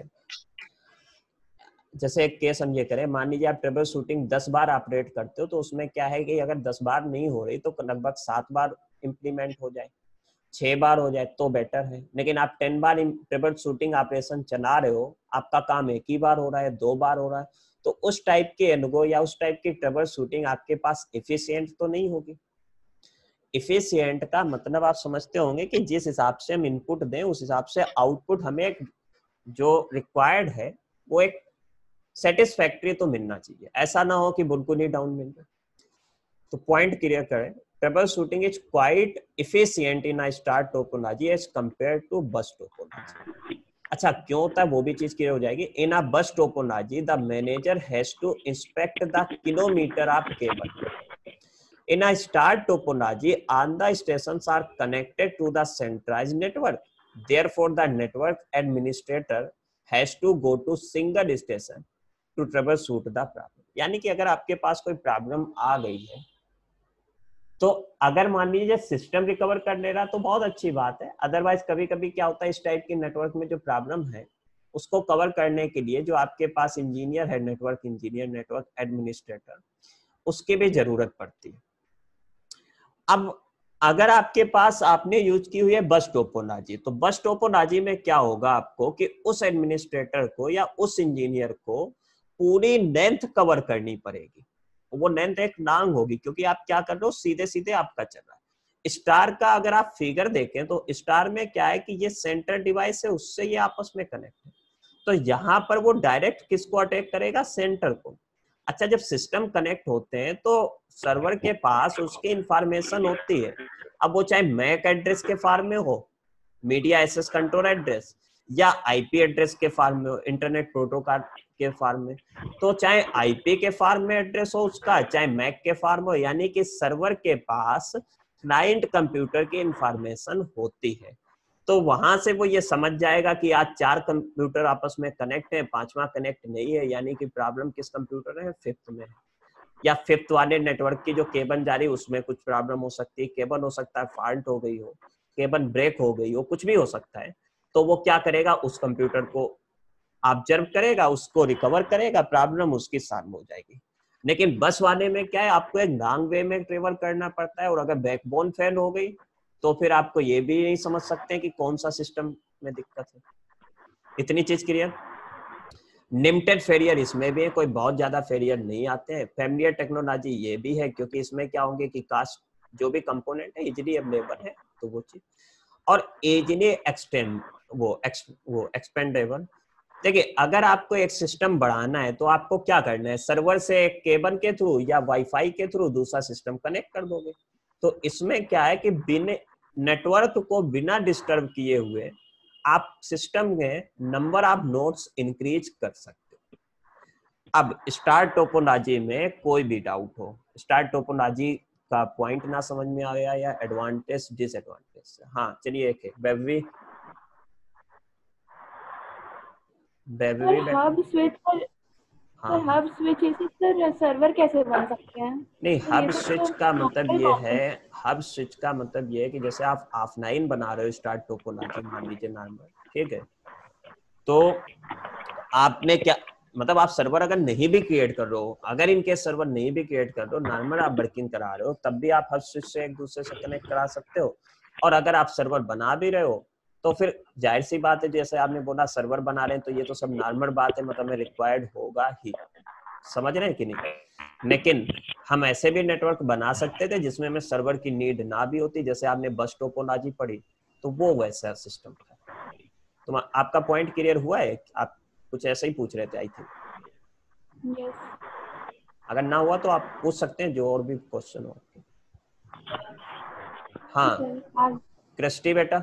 जैसे एक केस हम ये करें, मान लीजिए आप ट्रबल शूटिंग दस बार ऑपरेट करते हो तो उसमें क्या है कि अगर दस बार नहीं हो रही तो लगभग सात बार इम्प्लीमेंट हो जाए, छह बार हो जाए तो बेटर है। लेकिन आप टेन बार ट्रबल शूटिंग ऑपरेशन चला रहे हो, आपका काम एक ही बार हो रहा है, दो बार हो रहा है, तो उस टाइप के एल्गो या उस टाइप की ट्रबल शूटिंग आपके पास एफिशिएंट तो नहीं होगी। एफिशिएंट का मतलब आप समझते होंगे कि जिस हिसाब से हम इनपुट दें उस हिसाब से आउटपुट हमें एक जो रिक्वायर्ड है वो एक सेटिस्फैक्टरी तो मिलना चाहिए, ऐसा ना हो कि बिल्कुल ही डाउन मिल जाए। तो पॉइंट क्लियर करें, trouble shooting is quite efficient in a star topology as compare to bus topology. अच्छा क्यों होता है वो भी चीज क्लियर हो जाएगी। In a bus topology the manager has to inspect the kilometer of cable. In a star topology, all the stations are connected to the centralized network. Therefore, the network administrator has to go to single station to troubleshoot the problem. यानी कि अगर आपके पास कोई problem आ गई है तो अगर मान लीजिए सिस्टम रिकवर कर ले रहा तो बहुत अच्छी बात है, अदरवाइज कभी कभी क्या होता है इस टाइप की नेटवर्क में जो प्रॉब्लम है उसको कवर करने के लिए जो आपके पास इंजीनियर है, नेटवर्क इंजीनियर, नेटवर्क एडमिनिस्ट्रेटर, उसकी भी जरूरत पड़ती है। अब अगर आपके पास आपने यूज की हुई है बस टोपोलॉजी, तो बस टोपोलॉजी में क्या होगा आपको कि उस एडमिनिस्ट्रेटर को या उस इंजीनियर को पूरी लेंथ कवर करनी पड़ेगी। वो लेंथ एक लॉन्ग होगी क्योंकि आप क्या कर रहे हो, सीधे सीधे आपका चल रहा है। स्टार का अगर आप फिगर देखें तो स्टार में क्या है कि ये सेंटर डिवाइस है, उससे ये आपस में कनेक्ट है, तो यहाँ पर वो डायरेक्ट किसको अटैक करेगा, सेंटर को। अच्छा जब सिस्टम कनेक्ट होते हैं तो सर्वर के पास उसकी इंफॉर्मेशन होती है, अब वो चाहे मैक एड्रेस के फॉर्म में हो, मीडिया एक्सेस कंट्रोल एड्रेस, या आईपी एड्रेस के फॉर्म में हो, इंटरनेट प्रोटोकॉल के फॉर्म में, तो चाहे आईपी के फॉर्म में एड्रेस हो उसका, चाहे मैक के फॉर्म हो, यानी कि सर्वर के पास क्लाइंट कंप्यूटर की इंफॉर्मेशन होती है। तो वहां से वो ये समझ जाएगा कि आज चार कंप्यूटर आपस में कनेक्ट है, पांचवा कनेक्ट नहीं है, यानी कि प्रॉब्लम किस कंप्यूटर है, फिफ्थ में है। या फिफ्थ वाले नेटवर्क की जो केबल जा रही है उसमें कुछ प्रॉब्लम हो सकती है, केबल हो सकता है फॉल्ट हो गई हो, केबल ब्रेक हो गई हो, कुछ भी हो सकता है। तो वो क्या करेगा, उस कंप्यूटर को ऑब्जर्व करेगा, उसको रिकवर करेगा, प्रॉब्लम उसकी सॉल्व हो जाएगी। लेकिन बस वाले में क्या है, आपको एक लॉन्ग वे में ट्रेवल करना पड़ता है, और अगर बैकबोन फेल हो गई तो फिर आपको ये भी नहीं समझ सकते कि कौन सा सिस्टम में दिक्कत है। इतनी चीज क्लियर। लिमिटेड फेलियर इसमें भी है, कोई बहुत ज्यादा फेलियर नहीं आते हैं। फैमिलियर टेक्नोलॉजी ये भी है, क्योंकि इसमें क्या होंगे कि कास्ट जो भी कंपोनेंट है इजिली अवेलेबल है, तो वो चीज, और इजिली एक्सटेंड वो एक्स वो एक्सपेंडेबल। देखिए, अगर आपको एक सिस्टम बढ़ाना है तो आपको क्या करना है, सर्वर से एक केबल के थ्रू या वाईफाई के थ्रू दूसरा सिस्टम कनेक्ट कर दोगे। तो इसमें क्या है कि बिना नेटवर्क को बिना डिस्टर्ब किए हुए आप सिस्टम में नंबर ऑफ नोड्स इंक्रीज कर सकते हो। अब स्टार टोपोलॉजी में कोई भी डाउट हो, स्टार टोपोलॉजी का पॉइंट ना समझ में आया या एडवांटेज डिसएडवांटेज। हाँ चलिए, एक बेबी बेबी
हब स्विच पर
हाँ
हब स्विच इसी सर सर्वर कैसे बन सकते हैं?
नहीं,
तो
हब
ये तो
स्विच का मतलब ये है, हब स्विच का मतलब ये है कि जैसे आप ऑफलाइन बना रहे हो स्टार टोपोलॉजी, मान लीजिए नॉर्मल, ठीक है, तो आपने क्या मतलब, आप सर्वर अगर नहीं भी क्रिएट कर रहे हो, अगर इनके सर्वर नहीं भी क्रिएट कर रहे हो, नॉर्मल आप वर्किंग करा रहे हो, तब भी आप हब स्विच से एक दूसरे से कनेक्ट करा सकते हो। और अगर आप सर्वर बना भी रहे हो तो फिर जाहिर सी बात है, जैसे आपने बोला सर्वर बना रहे हैं, तो ये तो सब नॉर्मल बात है, मतलब में रिक्वायर्ड होगा ही, समझ रहे हैं कि नहीं। लेकिन हम ऐसे भी नेटवर्क बना सकते थे जिसमें हमें सर्वर की नीड ना भी होती, जैसे आपने बस टोपोलॉजी पढ़ी, तो वो वैसा सिस्टम था। तो आपका पॉइंट क्लियर हुआ है? आप कुछ ऐसे ही पूछ रहे थे आई थिंक।
यस,
अगर ना हुआ तो आप पूछ सकते हैं जो और भी क्वेश्चन हो। हाँ क्रिस्टी बेटा।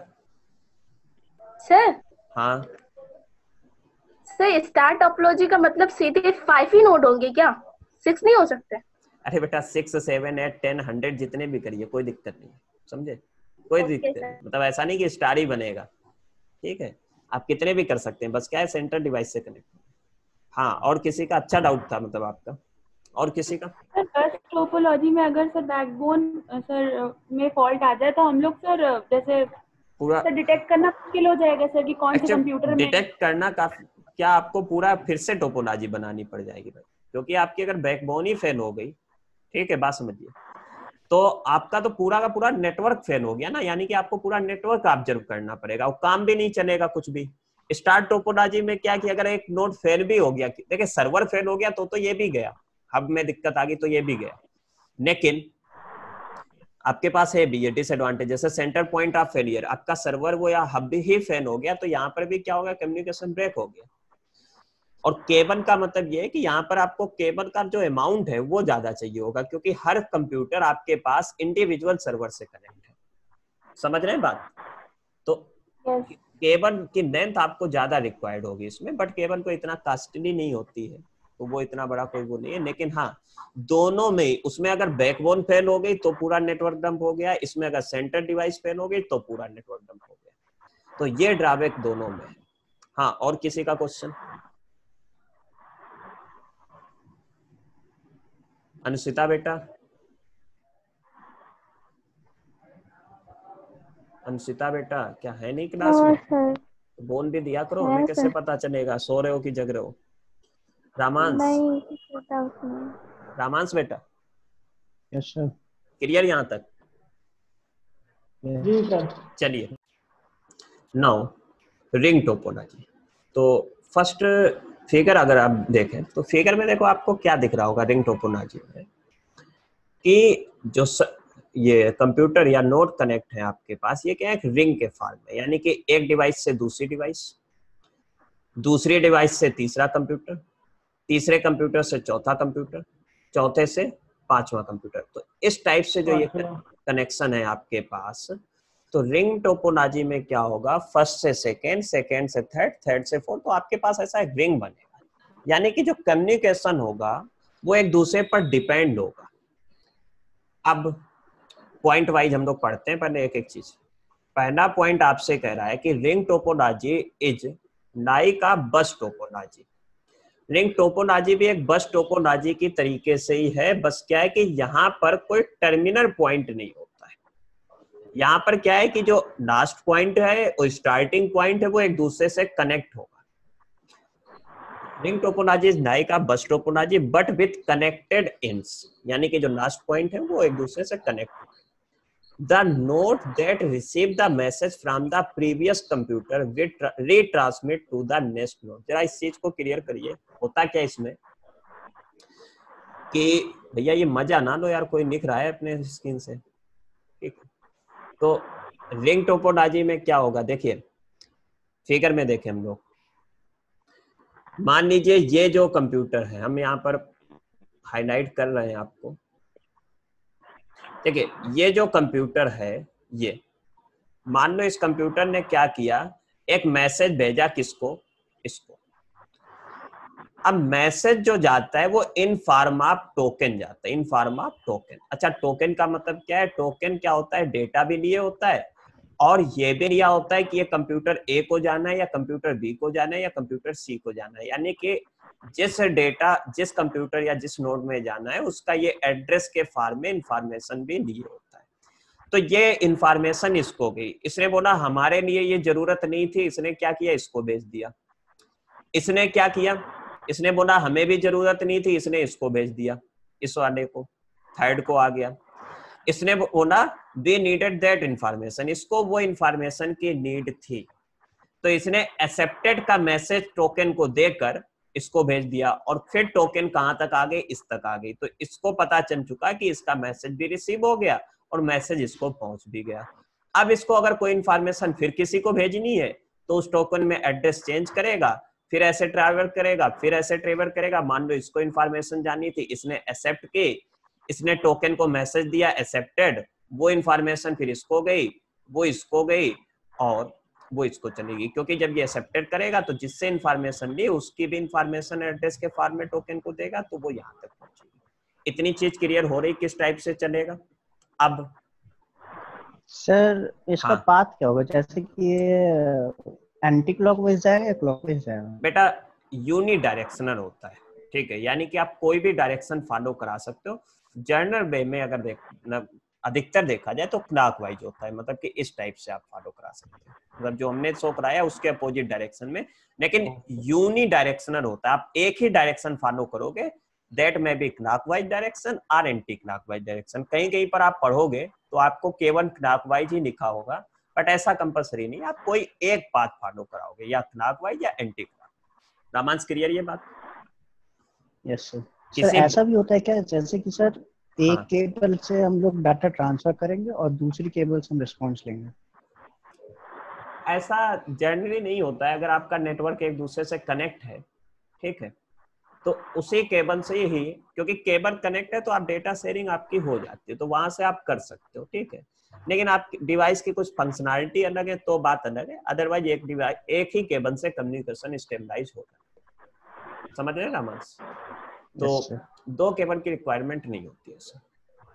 सर
हाँ
सर, स्टार टोपोलॉजी का मतलब सीधे फाइव ही नोड होंगे क्या, सिक्स नहीं हो सकते?
अरे बेटा, six seven eight ten hundred जितने भी करिए, कोई दिक्कत नहीं, समझे, कोई दिक्कत नहीं, मतलब ऐसा नहीं कि स्टार ही बनेगा, ठीक है, आप कितने भी कर सकते हैं, बस क्या है सेंटर डिवाइस से कनेक्ट। हाँ, और किसी का अच्छा डाउट था मतलब आपका, और किसी का?
सर बस टोपोलॉजी में अगर सर बैकबोन सर में फॉल्ट आ जाए तो हम लोग सर जैसे
पूरा
सर डिटेक्ट करना मुश्किल हो जाएगा सर कि कौन से कंप्यूटर में
डिटेक्ट करना काफी, क्या आपको पूरा फिर से टोपोलॉजी बनानी पड़ जाएगी भाई, क्योंकि आपकी अगर बैकबोन ही फेल हो गई, ठीक है, बात समझिए, तो आपका तो पूरा का पूरा नेटवर्क फेल हो गया ना, यानी कि आपको पूरा नेटवर्क ऑब्जर्व करना पड़ेगा, वो काम भी नहीं चलेगा कुछ भी। स्टार टोपोलॉजी में क्या कि अगर एक नोड फेल भी हो गया, देखिए सर्वर फेल हो गया तो तो ये भी गया, हब में दिक्कत आ गई तो ये भी गया, लेकिन आपके पास है भी ये डिसएडवांटेज, जैसे सेंटर पॉइंट ऑफ फेलियर, आपका सर्वर वो या हब ही फेल हो गया तो यहाँ पर भी क्या होगा, कम्युनिकेशन ब्रेक हो गया। और केबल का मतलब ये है कि यहाँ पर आपको केबल का जो अमाउंट है वो ज्यादा चाहिए होगा, क्योंकि हर कंप्यूटर आपके पास इंडिविजुअल सर्वर से कनेक्ट है, समझ रहे हैं बात। तो
yes.
केबल की लेंथ आपको ज्यादा रिक्वायर्ड होगी इसमें, बट केबल को इतना कॉस्टली नहीं होती है, तो वो इतना बड़ा कोई वो नहीं है। लेकिन हाँ, दोनों में, उसमें अगर बैकबोन फेल हो गई तो पूरा नेटवर्क डंप हो गया, इसमें अगर सेंटर डिवाइस फेल हो गई तो पूरा नेटवर्क डंप हो गया, तो ये ड्रॉबैक दोनों में है। हाँ, और किसी का क्वेश्चन? अनुष्ठिता बेटा, अनुष्ठिता बेटा क्या है नहीं क्लास में?
सर
बोल भी दिया करो, हमें कैसे पता चलेगा सो रहे हो कि जग रहे हो। रामांश,
नहीं पता उसमें।
रामांश बेटा,
यस सर।
क्लियर यहाँ तक?
जी सर।
चलिए, नाउ रिंग टोपोलॉजी। तो फर्स्ट फिगर अगर आप देखें तो फिगर में देखो आपको क्या दिख रहा होगा रिंग टोपोलॉजी में, कि जो स, ये कंप्यूटर या नोड कनेक्ट है आपके पास, ये क्या है, एक रिंग के फॉर्म में, यानी कि एक डिवाइस से दूसरी डिवाइस, दूसरी डिवाइस से तीसरा कंप्यूटर, तीसरे कंप्यूटर से चौथा कंप्यूटर, चौथे से पांचवा कंप्यूटर। तो इस टाइप से जो ये कनेक्शन है आपके पास, तो रिंग टोपोलॉजी में क्या होगा, फर्स्ट से सेकेंड, सेकेंड से थर्ड, थर्ड से फोर्थ, तो आपके पास ऐसा एक रिंग बनेगा, यानी कि जो कम्युनिकेशन होगा वो एक दूसरे पर डिपेंड होगा। अब पॉइंट वाइज हम लोग पढ़ते हैं, पहले एक एक चीज। पहला पॉइंट आपसे कह रहा है कि ring topology is like a bus topology. Ring topology भी एक बस टोपोलॉजी की तरीके से ही है, बस क्या है कि यहाँ पर कोई टर्मिनल पॉइंट नहीं होता है। यहाँ पर क्या है कि जो लास्ट पॉइंट है और स्टार्टिंग पॉइंट है वो एक दूसरे से कनेक्ट होगा। Ring topology is like a bus topology but with connected ends, यानी कि जो लास्ट पॉइंट है वो एक दूसरे से कनेक्ट होगा। The node that receive the message from the previous computer will retransmit to the next node। जरा इस चीज को क्लियर करिए, होता क्या इसमें कि भैया ये मजा ना लो यार, कोई लिख रहा है अपने स्क्रीन से, ठीक। तो रिंग टोपोलॉजी में क्या होगा, देखिए फिगर में देखें हम लोग, मान लीजिए ये जो कंप्यूटर है, हम यहाँ पर हाईलाइट कर रहे हैं आपको, देखिए ये जो कंप्यूटर है, ये मान लो इस कंप्यूटर ने क्या किया, एक मैसेज भेजा, किसको, इसको। अब मैसेज जो जाता है वो इन फॉर्म ऑफ टोकन जाता है, इन फॉर्म ऑफ टोकन। अच्छा, टोकन का मतलब क्या है, टोकन क्या होता है, डेटा भी लिए होता है और ये भी लिया होता है कि ये कंप्यूटर ए को जाना है या कंप्यूटर बी को जाना है या कंप्यूटर सी को जाना है, यानी कि जिस डेटा जिस कंप्यूटर या जिस नोड में जाना है उसका ये एड्रेस के फॉर्म में इंफॉर्मेशन भी लिए होता है। तो ये इंफॉर्मेशन इसको गई, इसने बोला हमारे लिए ये जरूरत नहीं थी, इसने क्या किया, इसको भेज दिया। इसने क्या किया, इसने बोला हमें भी जरूरत नहीं थी, इसने इसको भेज दिया, इस वाले को, थर्ड को आ गया। इसने बोला वी नीडेड दैट इंफॉर्मेशन, इसको वो इंफॉर्मेशन की नीड थी, तो इसने एक्सेप्टेड का मैसेज टोकन को देकर इसको भेज दिया और फिर टोकन कहां तक आ गई, इस तक आ गई। तो इसको पता चल चुका कि इसका मैसेज भी रिसीव हो गया और मैसेज इसको पहुंच भी गया। अब इसको अगर कोई इंफॉर्मेशन फिर किसी को भेजनी है तो उस टोकन में एड्रेस चेंज करेगा, फिर ऐसे ट्रैवल करेगा, फिर ऐसे ट्रैवल करेगा। मान लो इसको इंफॉर्मेशन जाननी थी, इसने एक्सेप्ट की, इसने टोकन को मैसेज दिया एक्सेप्टेड, वो इंफॉर्मेशन फिर इसको गई, वो इसको गई और वो इसको चलेगी, क्योंकि जब ये एक्सेप्टेड करेगा तो जिससे इंफॉर्मेशन ली उसकी भी इंफॉर्मेशन एड्रेस के फॉर्म में टोकन को देगा, तो वो यहाँ तक पहुंचेगी। इतनी चीज क्लियर हो रही किस टाइप से चलेगा। अब
सर इसका
हाँ।
पाथ क्या होगा, जैसे कि ये एंटी क्लॉकवाइज जाएगा या क्लॉकवाइज जाएगा?
बेटा यूनि डायरेक्शनल होता है, ठीक है, यानी कि आप कोई भी डायरेक्शन फॉलो करा सकते हो। जनरल वे में अगर देख अधिकतर देखा जाए तो क्लॉकवाइज होता है, मतलब कि इस टाइप से आप फॉलो करा सकते हैं, मतलब जो हमने शो कराया उसके अपोजिट डायरेक्शन में। लेकिन यूनि डायरेक्शनल होता है, आप एक ही डायरेक्शन फॉलो करोगे, दैट में बी क्लॉकवाइज डायरेक्शन और एंटी क्लॉकवाइज डायरेक्शन। कहीं कहीं पर आप पढ़ोगे तो आपको केवल क्लॉकवाइज ही लिखा होगा, बट ऐसा कंपलसरी नहीं, आप कोई एक पाथ फॉलो कराओगे, या क्लॉकवाइज या एंटी क्लॉकवाइज। रामांश क्लियर ये बात?
Yes sir. सर ऐसा भी होता है क्या, जैसे कि सर एक
हाँ।
केबल से हम लोग डाटा ट्रांसफर करेंगे और दूसरी केबल से हम रिस्पॉन्स लेंगे?
ऐसा जनरली नहीं होता है। अगर आपका नेटवर्क एक दूसरे से कनेक्ट है, ठीक है, तो उसी केबल से ही, क्योंकि केबल कनेक्ट है तो आप डेटा शेयरिंग आपकी हो जाती है, तो वहां से आप कर सकते हो, ठीक है। लेकिन आप डिवाइस की कुछ फंक्शनैलिटी अलग है तो बात अलग है, अदरवाइज एक डिवाइस एक ही केबल से कम्युनिकेशन स्टेबलाइज हो जाता है। समझ रहे हैं रामांश? तो
yes,
दो केबल की रिक्वायरमेंट नहीं होती है सर।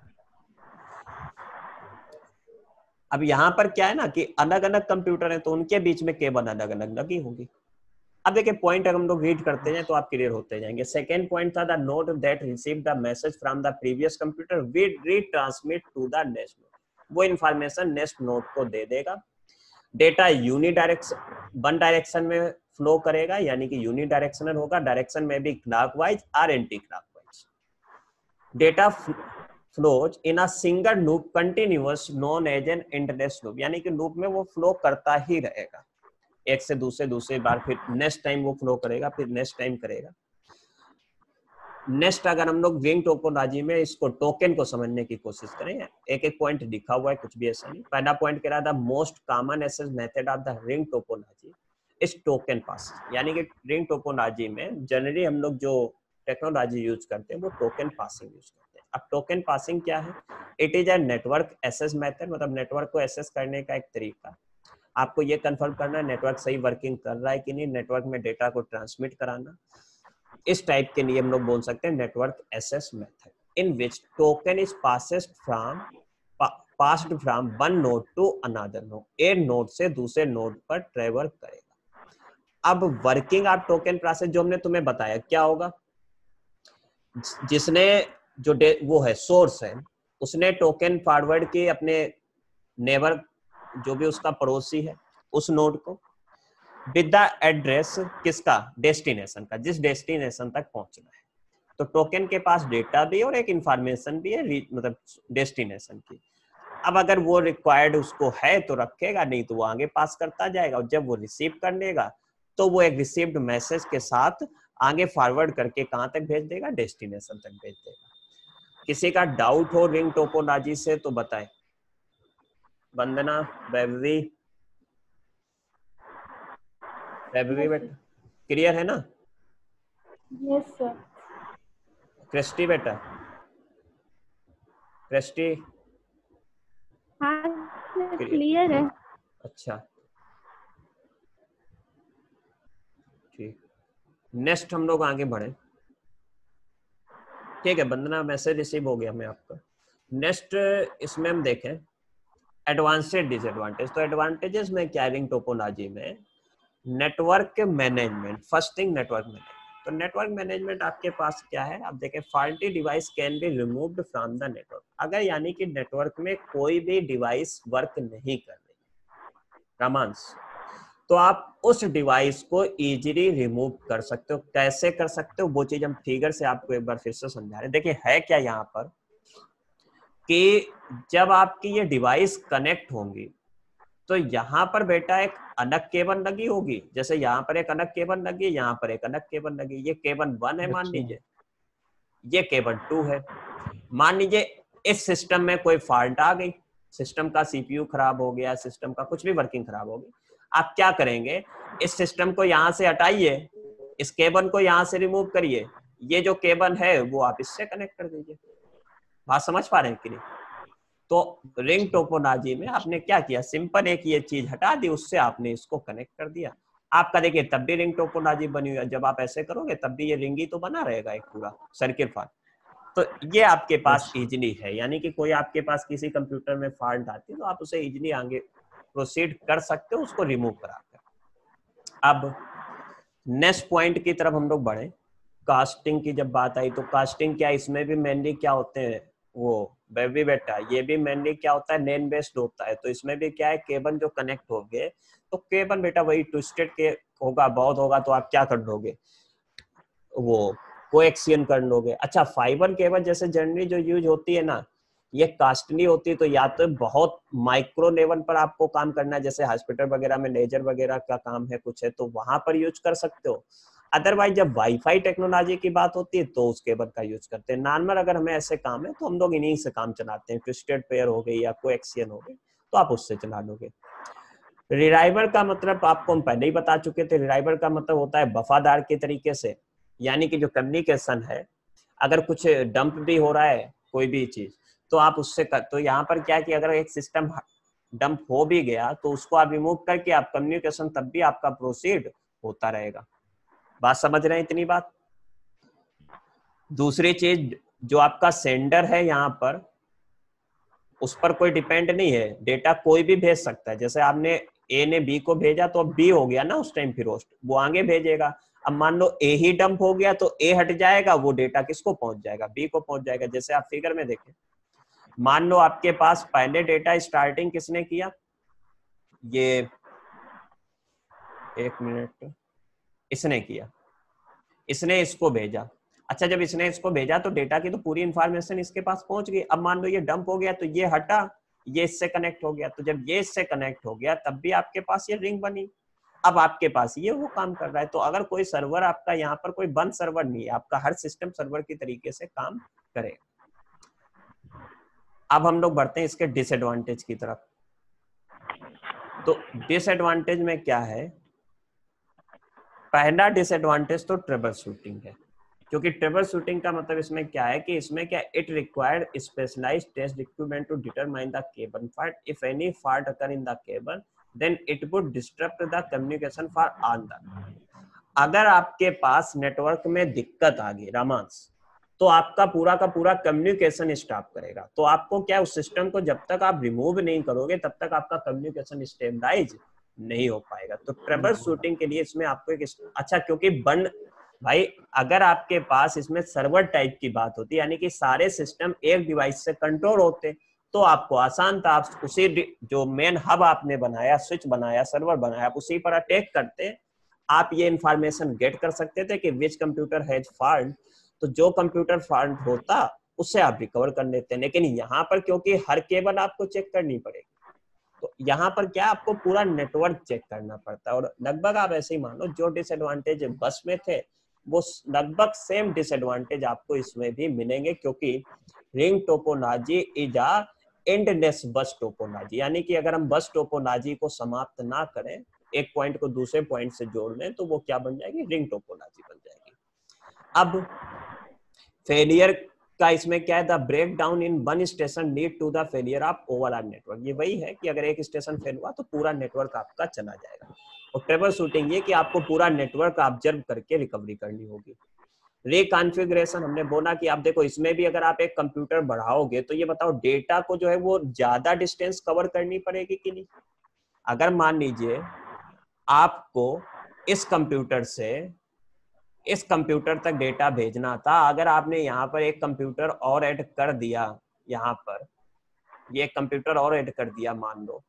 अब यहाँ पर क्या है ना कि अलग अलग कंप्यूटर हैं तो उनके बीच में केबल अलग अलग लगी होगी। अब देखिए पॉइंट अगर हम लोग रीड करते हैं तो आप क्लियर होते जाएंगे। सेकेंड पॉइंट था the node that receive the message from the previous computer will retransmit to the next node, वो इंफॉर्मेशन नेक्स्ट नोड को दे देगा। Data uni direction one direction में फ्लो करेगा, यानी कि यूनि डायरेक्शनल होगा, डायरेक्शन में भी क्लॉकवाइज और anti clockwise. Data flows in a single loop continuous known as an endless loop, यानी कि लूप में वो फ्लो करता ही रहेगा, एक से दूसरे दूसरे बार, फिर नेक्स्ट टाइम वो फ्लो करेगा, फिर नेक्स्ट टाइम करेगा। नेक्स्ट अगर हम लोग रिंग टोपोलॉजी में इसको टोकन को समझने की कोशिश करें, एक एक पॉइंट लिखा हुआ है, कुछ भी ऐसा नहीं। पहला पॉइंट कह रहा था most common access method of the ring topology is token pass, यानी कि रिंग टोपोलॉजी में जनरली हम लोग जो टेक्नोलॉजी यूज करते हैं वो टोकन पासिंग यूज करते हैं। अब टोकन पासिंग क्या है? It is a network access method, मतलब नेटवर्क को एक्सेस करने का एक तरीका। आपको ये कंफर्म करना है नेटवर्क सही वर्किंग कर रहा है कि नहीं, नेटवर्क में डेटा को ट्रांसमिट कराना, इस टाइप के लिए हम लोग बोल सकते हैं network access method in which token is passed from passed from one node to another node, एक नोड से दूसरे नोड पर ट्रेवल करेगा। अब वर्किंग आप टोकन प्रोसेस जो हमने तुम्हें बताया क्या होगा, जिसने जो वो है सोर्स है उसने टोकन फॉरवर्ड किए अपने नेबर जो भी उसका पड़ोसी है उस नोड को विद द एड्रेस किसका, डेस्टिनेशन का, जिस डेस्टिनेशन तक पहुंचना है। तो टोकन के पास डेटा भी और एक इंफॉर्मेशन भी है मतलब डेस्टिनेशन की। अब अगर वो रिक्वायर्ड उसको है तो रखेगा, नहीं तो वो आगे पास करता जाएगा, और जब वो रिसीव कर लेगा तो वो एक रिसीव्ड मैसेज के साथ आगे फॉरवर्ड करके कहां तक भेज देगा, डेस्टिनेशन तक भेज देगा। किसी का डाउट हो रिंग टोपोलॉजी से तो बताएं। वंदना, वैभवी, वैभवी बेटा क्लियर है ना?
Yes sir.
क्रिस्टी बेटा, क्रिस्टी
हाँ क्लियर है।
अच्छा ठीक, नेक्स्ट हम लोग आगे बढ़े। ठीक है वंदना, मैसेज रिसीव हो गया मैं आपका। नेक्स्ट इसमें हम देखें एडवांस्ड डिसएडवांटेज। तो एडवांटेजेस में क्या रिंग टोपोलॉजी में, network management, first thing network management. तो नेटवर्क मैनेजमेंट आपके पास क्या है, आप देखें faulty device can be removed from the network. अगर यानी कि नेटवर्क में कोई भी डिवाइस वर्क नहीं कर रही रामांश, तो आप उस डिवाइस को इजीली रिमूव कर सकते हो। कैसे कर सकते हो वो चीज हम फिगर से आपको एक बार फिर से समझा रहे हैं। देखिए है क्या यहाँ पर कि जब आपकी ये डिवाइस कनेक्ट होंगी तो यहाँ पर बेटा एक अलग केबल लगी होगी, जैसे यहाँ पर एक अलग केबल लगी, यहाँ पर एक अलग केबल लगी। ये केबल वन है मान लीजिए, ये केबल टू है। मान लीजिए इस सिस्टम में कोई फॉल्ट आ गई, सिस्टम का सीपीयू खराब हो गया, सिस्टम का कुछ भी वर्किंग खराब हो गई, आप क्या करेंगे, इस सिस्टम को यहाँ से हटाइए, इस केबल को यहाँ से रिमूव करिए, ये जो केबल है वो आप इससे कनेक्ट कर दीजिए। बात समझ पा रहे हैं कि नहीं? तो रिंग टोपोलॉजी में आपने क्या किया, सिंपल एक ये चीज हटा दी, उससे आपने इसको कनेक्ट कर दिया। आपका देखिए तब भी रिंग टोपोलॉजी बनी हुई है, जब आप ऐसे करोगे तब भी ये रिंग ही तो बना रहेगा एक पूरा सर्किट फॉल्ट। तो ये आपके पास इजीली है, यानी कि कोई आपके पास किसी कंप्यूटर में फॉल्ट आती है तो आप उसे इजीली आगे प्रोसीड कर सकते हो उसको रिमूव कराकर। अब नेक्स्ट पॉइंट की तरफ हम लोग बढ़े, कास्टिंग की जब बात आई तो कास्टिंग क्या, इसमें भी मेनली क्या होते हैं वो बेबी बेटा, ये भी मेनली क्या होता है, नेम बेस्ड होता है। तो इसमें भी क्या है, केबल जो कनेक्ट हो गए तो केबल बेटा वही ट्विस्टेड के होगा, बहुत होगा तो आप क्या कर लोगे, वो कोएक्सियल कर लोगे। अच्छा फाइबर केबल जैसे जनरली जो यूज होती है ना, ये कास्टली होती है, तो या तो बहुत माइक्रो लेवल पर आपको काम करना है, जैसे हॉस्पिटल वगैरह में लेजर वगैरह का काम है कुछ है तो वहां पर यूज कर सकते हो। अदरवाइज जब वाईफाई टेक्नोलॉजी की बात होती है तो उस केबल का यूज करते हैं। नॉर्मल अगर हमें ऐसे काम है तो हम लोग इन्हीं से काम चलाते हैं, ट्विस्टेड पेयर हो गई या कोएक्सियल हो गई तो आप उससे चला लोगे। रिलायबल का मतलब आपको हम पहले ही बता चुके थे, रिलायबल का मतलब होता है वफादार के तरीके से, यानी कि जो कम्युनिकेशन है अगर कुछ डंप भी हो रहा है कोई भी चीज तो आप उससे कर, तो यहाँ पर क्या कि अगर एक सिस्टम डंप हो भी गया तो उसको आप रिमूव करके आप कम्युनिकेशन तब भी आपका प्रोसीड होता रहेगा। बात समझ रहे हैं इतनी बात? दूसरी चीज जो आपका सेंडर है यहाँ पर उस पर कोई डिपेंड नहीं है, डेटा कोई भी भेज सकता है। जैसे आपने ए ने बी को भेजा तो बी हो गया ना उस टाइम फिर वो आगे भेजेगा। अब मान लो ए ही डंप हो गया तो ए हट जाएगा, वो डेटा किसको पहुंच जाएगा, बी को पहुंच जाएगा। जैसे आप फिगर में देखें, मान लो आपके पास पहले डेटा स्टार्टिंग किसने किया, ये एक मिनट, इसने किया, इसने इसको भेजा। अच्छा जब इसने इसको भेजा तो डेटा की तो पूरी इंफॉर्मेशन इसके पास पहुंच गई। अब मान लो ये डंप हो गया तो ये हटा, ये इससे कनेक्ट हो गया, तो जब ये इससे कनेक्ट हो गया तब भी आपके पास ये रिंग बनी। अब आपके पास ये वो काम कर रहा है। तो अगर कोई सर्वर आपका यहाँ पर कोई बंद सर्वर नहीं है, आपका हर सिस्टम सर्वर की तरीके से काम करे। अब हम लोग बढ़ते हैं इसके डिसएडवांटेज की तरफ। तो डिसएडवांटेज में क्या है, पहला डिसएडवांटेज तो ट्रबल शूटिंग है, क्योंकि ट्रबल शूटिंग का मतलब इसमें क्या है कि इसमें क्या, it required specialised test equipment to determine the cable fault. If any fault occur in the cable then it would disturb the communication for all the. अगर आपके पास नेटवर्क में दिक्कत आ गई रामांश, तो आपका पूरा का पूरा कम्युनिकेशन स्टॉप करेगा। तो आपको क्या, उस सिस्टम को जब तक आप रिमूव नहीं करोगे तब तक आपका कम्युनिकेशन स्टेबलाइज नहीं हो पाएगा। तो ट्रबल शूटिंग के लिए इसमें आपको एक अच्छा, क्योंकि बन भाई अगर आपके पास इसमें सर्वर टाइप की बात होती, यानी कि सारे सिस्टम एक डिवाइस से कंट्रोल होते, तो आपको आसान था, आप उसी जो मेन हब आपने बनाया, स्विच बनाया, सर्वर बनाया, आप उसी पर अटैक करते, आप ये इंफॉर्मेशन गेट कर सकते थे कि विच कंप्यूटर हैज फॉल्ट, तो जो कंप्यूटर फॉल्ट होता उससे आप रिकवर कर लेते हैं। लेकिन यहाँ पर क्योंकि हर केबल आपको चेक करनी पड़ेगी, तो यहाँ पर क्या आपको पूरा नेटवर्क चेक करना पड़ता है। और लगभग आप ऐसे ही मान लो जो डिसएडवांटेज बस में थे वो लगभग सेम डिसएडवांटेज आपको इसमें भी मिलेंगे, क्योंकि ring topology is a endless bus topology, यानी कि अगर हम बस टोपोलॉजी को समाप्त ना करें, एक पॉइंट को दूसरे पॉइंट से जोड़ लें, तो वो क्या बन जाएगी, रिंग टोपोलॉजी बन जाएगी। अब फेलियर का इसमें क्या है, the break down in one station lead to the failure of overall network. ये वही है कि अगर एक स्टेशन फेल हुआ तो पूरा नेटवर्क आपका चला जाएगा। और ट्रबल शूटिंग ये कि आपको पूरा नेटवर्क ऑब्जर्व करके रिकवरी करनी होगी। रिकॉन्फ़िगरेशन हमने बोला कि आप देखो इसमें भी अगर आप एक कंप्यूटर बढ़ाओगे तो ये बताओ डेटा को जो है वो ज्यादा डिस्टेंस कवर करनी पड़ेगी कि नहीं। अगर मान लीजिए आपको इस कंप्यूटर से इस कंप्यूटर तक डेटा भेजना था, अगर आपने यहाँ पर एक कंप्यूटर और ऐड कर दिया, यहाँ पर ये कंप्यूटर और ऐड कर दिया मान लो,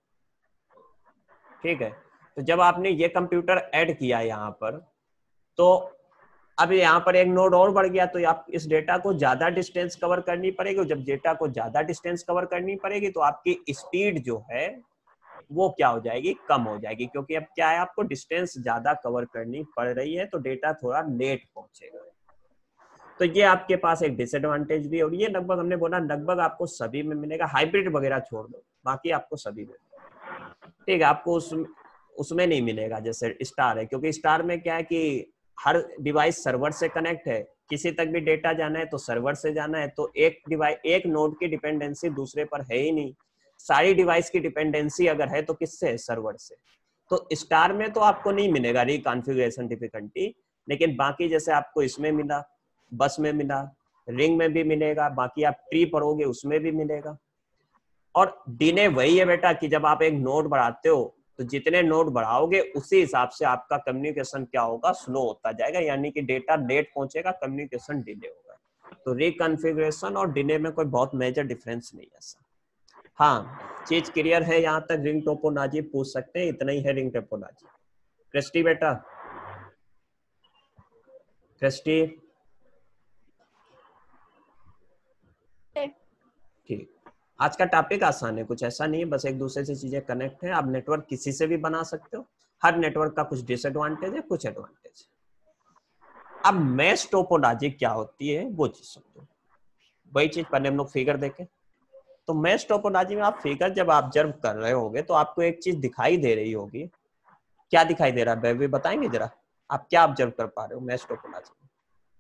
ठीक है, तो जब आपने ये कंप्यूटर ऐड किया यहाँ पर, तो अब यहाँ पर एक नोड और बढ़ गया, तो आप इस डेटा को ज्यादा डिस्टेंस कवर करनी पड़ेगी। जब डेटा को ज्यादा डिस्टेंस कवर करनी पड़ेगी तो आपकी स्पीड जो है वो क्या हो जाएगी, कम हो जाएगी, क्योंकि अब क्या है आपको डिस्टेंस ज्यादा कवर करनी पड़ रही है, तो डेटा थोड़ा लेट पहुंचेगा। तो ये आपके पास एक डिसएडवांटेज भी, और ये लगभग हमने बोला लगभग आपको सभी में मिलेगा, हाइब्रिड वगैरह छोड़ दो, बाकी आपको सभी में, ठीक है। आपको उस उसमें नहीं मिलेगा जैसे स्टार है, क्योंकि स्टार में क्या है कि हर डिवाइस सर्वर से कनेक्ट है, किसी तक भी डेटा जाना है तो सर्वर से जाना है, तो एक डिवाइस एक नोड की डिपेंडेंसी दूसरे पर है ही नहीं, सारी डिवाइस की डिपेंडेंसी अगर है तो किससे है, सर्वर से। तो स्टार में तो आपको नहीं मिलेगा रिकॉन्फ़िगरेशन डिफिकल्टी, लेकिन बाकी जैसे आपको इसमें मिला, बस में मिला, रिंग में भी मिलेगा, बाकी आप ट्री पढ़ोगे उसमें भी मिलेगा। और डिले वही है बेटा कि जब आप एक नोड बढ़ाते हो तो जितने नोड बढ़ाओगे उसी हिसाब से आपका कम्युनिकेशन क्या होगा, स्लो होता जाएगा, यानी कि डेटा लेट पहुंचेगा, कम्युनिकेशन डिले होगा। तो रिकॉन्फ़िगरेशन और डिले में कोई बहुत मेजर डिफरेंस नहीं है ऐसा। हाँ, चीज क्लियर है यहाँ तक, रिंग टोपोलॉजी पूछ सकते हैं, इतना ही है रिंग टोपोलॉजी। क्रिस्टी बेटा, क्रिस्टी, ठीक। आज का टॉपिक आसान है, कुछ ऐसा नहीं है, बस एक दूसरे से चीजें कनेक्ट है। आप नेटवर्क किसी से भी बना सकते हो, हर नेटवर्क का कुछ डिसएडवांटेज है, कुछ एडवांटेज है। अब मैश टोपोलॉजी क्या होती है वो चीज समझो, वही चीज पहले हम लोग फिगर देखें। तो मैश टोपोलॉजी में आप फिगर जब ऑब्जर्व कर रहे होगे तो आपको एक चीज दिखाई दे रही होगी, क्या दिखाई दे रहा है बेबी, बताएंगे जरा, आप क्या ऑब्जर्व कर पा रहे हो मैश टोपोलॉजी में?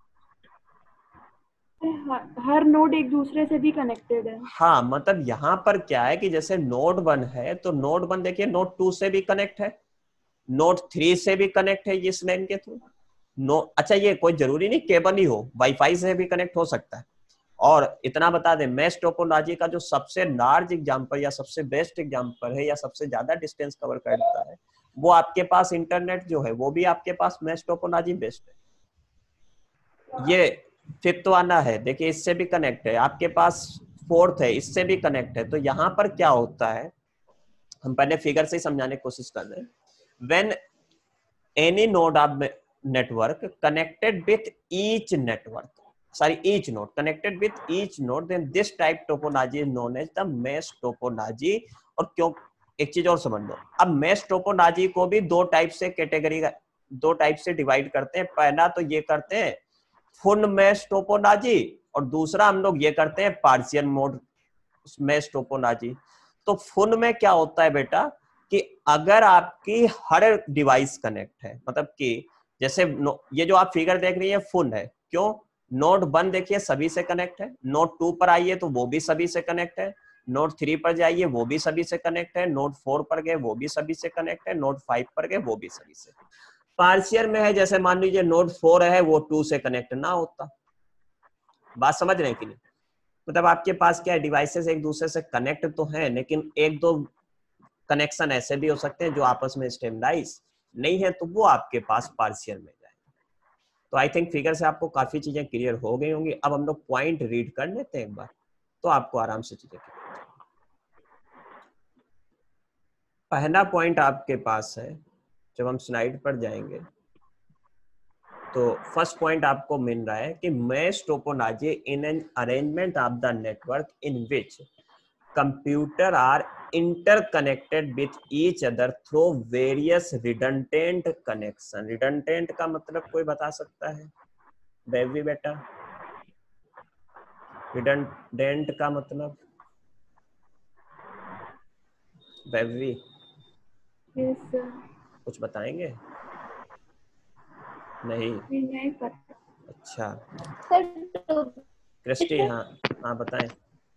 हर नोड एक दूसरे से भी कनेक्टेड है।
हाँ, मतलब यहाँ पर क्या है कि जैसे नोड वन है तो नोड वन देखिए नोड टू से भी कनेक्ट है, नोड थ्री से भी कनेक्ट है इस लाइन के थ्रू। नो अच्छा, ये कोई जरूरी नहीं केबल ही हो, वाईफाई से भी कनेक्ट हो सकता है। और इतना बता दें, मैश टोपोलॉजी का जो सबसे लार्ज एग्जांपल या सबसे बेस्ट एग्जांपल है या सबसे ज्यादा डिस्टेंस कवर करता है, वो आपके पास इंटरनेट जो है वो भी आपके पास मैश टोपोलॉजी बेस्ट है। ये फिफ्थ वाला है, देखिए इससे भी कनेक्ट है, आपके पास फोर्थ है, इससे भी कनेक्ट है। तो यहाँ पर क्या होता है, हम पहले फिगर से ही समझाने की कोशिश कर रहे हैं। When any node of network connected with each network sorry each node connected with each node, then this type topology is known as the mesh topology। और क्यों, एक चीज और समझ लो, अब mesh topology को भी दो टाइप से कैटेगरी दो टाइप से डिवाइड करते हैं। पहला तो ये करते हैं फुल mesh topology और दूसरा हम लोग ये करते हैं पार्शियल मोड mesh topology। तो फुल में क्या होता है बेटा कि अगर आपकी हर डिवाइस कनेक्ट है, मतलब कि जैसे ये जो आप फिगर देख रही है फुल है, क्यों, नोड वन देखिए सभी से कनेक्ट है, नोड टू पर आइए तो वो भी सभी से कनेक्ट है, नोड थ्री पर जाइए वो भी सभी से कनेक्ट है, नोड फोर पर गए वो भी सभी से कनेक्ट है, नोड फाइव पर गए वो भी सभी से। पार्शियल में है, जैसे मान लीजिए नोड फोर है वो टू से कनेक्ट ना होता। बात समझ रहे हैं कि नहीं, मतलब आपके पास क्या है, डिवाइसेस एक दूसरे से कनेक्ट तो है लेकिन एक दो कनेक्शन ऐसे भी हो सकते हैं जो आपस में स्टेबलाइज नहीं है, तो वो आपके पास पार्शियल में जाएगा। तो आई थिंक फिगर से आपको काफी चीजें क्लियर हो गई होंगी। अब हम लोग पॉइंट रीड कर लेते हैं एक बार, तो आपको आराम से चीजें क्लियर हो जाएंगी। पहला पॉइंट आपके पास है, जब हम स्लाइड पर जाएंगे तो फर्स्ट पॉइंट आपको मिल रहा है कि mesh topology in an arrangement of the network in which computer are interconnected with each other through various redundant connection. Redundant का मतलब कोई बता सकता है? बेबी बेटा, रिडंडेंट का मतलब बेबी
यस सर।
कुछ बताएंगे? नहीं
नहीं पता
अच्छा
सर
क्रिस्टी, हाँ हाँ बताएं।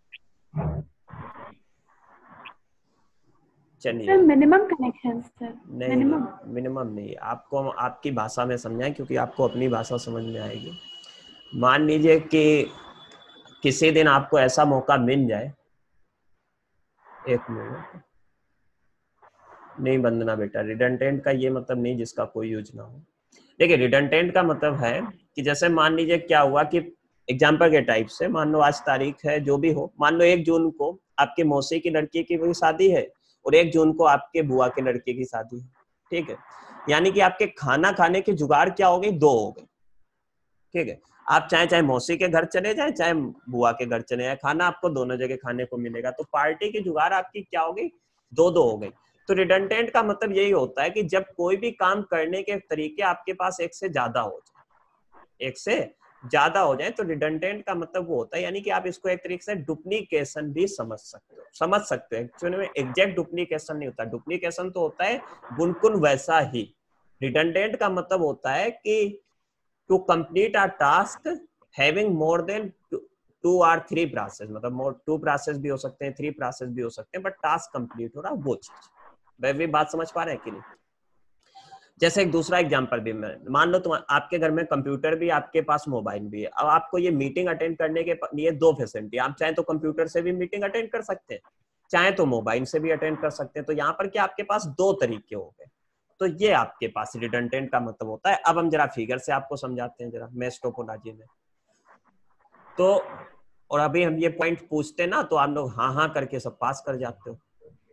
चलिए
सर मिनिमम कनेक्शन सर।
नहीं
मिनिमम
मिनिमम नहीं, आपको हम आपकी भाषा में समझाएं क्योंकि आपको अपनी भाषा समझ में आएगी। मान लीजिए कि किसी दिन आपको ऐसा मौका मिल जाए, एक मिनट, नहीं बंदना बेटा, रिडंडेंट का ये मतलब नहीं जिसका कोई यूज ना हो। देखिए रिडंडेंट का मतलब है कि जैसे मान लीजिए क्या हुआ कि एग्जाम्पल के टाइप से, मान लो आज तारीख है जो भी हो, मान लो एक जून को आपके मौसी की लड़की की कोई शादी है और एक जून को आपके बुआ के लड़के की शादी है, ठीक है। यानी कि आपके खाना खाने के जुगाड़ क्या हो गए? दो हो गए, ठीक है। आप चाहे चाहे मौसी के घर चले जाए चाहे बुआ के घर चले जाए, खाना आपको दोनों जगह खाने को मिलेगा। तो पार्टी की जुगाड़ आपकी क्या हो गई? दो दो हो गई। तो रिडंडेंट का मतलब यही होता है कि जब कोई भी काम करने के तरीके आपके पास एक से ज्यादा हो जाए, एक से ज्यादा हो जाए, तो रिडंडेंट का मतलब वो होता है, यानी कि आप इसको एक तरीके से डुप्लीकेशन भी समझ सकते हो, समझ सकते हो। एक्चुअली में एग्जैक्ट डुप्लीकेशन नहीं होता, डुप्लीकेशन तो होता है बुनकुन वैसा ही। रिडंडेंट का मतलब होता है कि to complete a task having more than two और थ्री प्रोसेस, मतलब मोर टू प्रोसेस भी हो सकते हैं, थ्री प्रोसेस भी हो सकते हैं, बट टास्क कंप्लीट हो रहा वो चीज। वह भी बात समझ पा रहे हैं कि नहीं? जैसे एक दूसरा एग्जांपल भी, मैं मान लो तुम आपके घर में कंप्यूटर भी, आपके पास मोबाइल भी है। अब आपको ये मीटिंग अटेंड करने के लिए दो फैसिलिटी, आप चाहे तो कंप्यूटर से भी मीटिंग अटेंड कर सकते हैं, चाहे तो मोबाइल से भी अटेंड कर सकते हैं। तो यहाँ पर क्या आपके पास दो तरीके हो गए। तो ये आपके पास रिडंडेंट का मतलब होता है। अब हम जरा फिगर से आपको समझाते हैं जरा मैश टोपोलॉजी में। तो और अभी हम ये पॉइंट पूछते ना तो आप लोग हाँ हाँ करके सब पास कर जाते हो।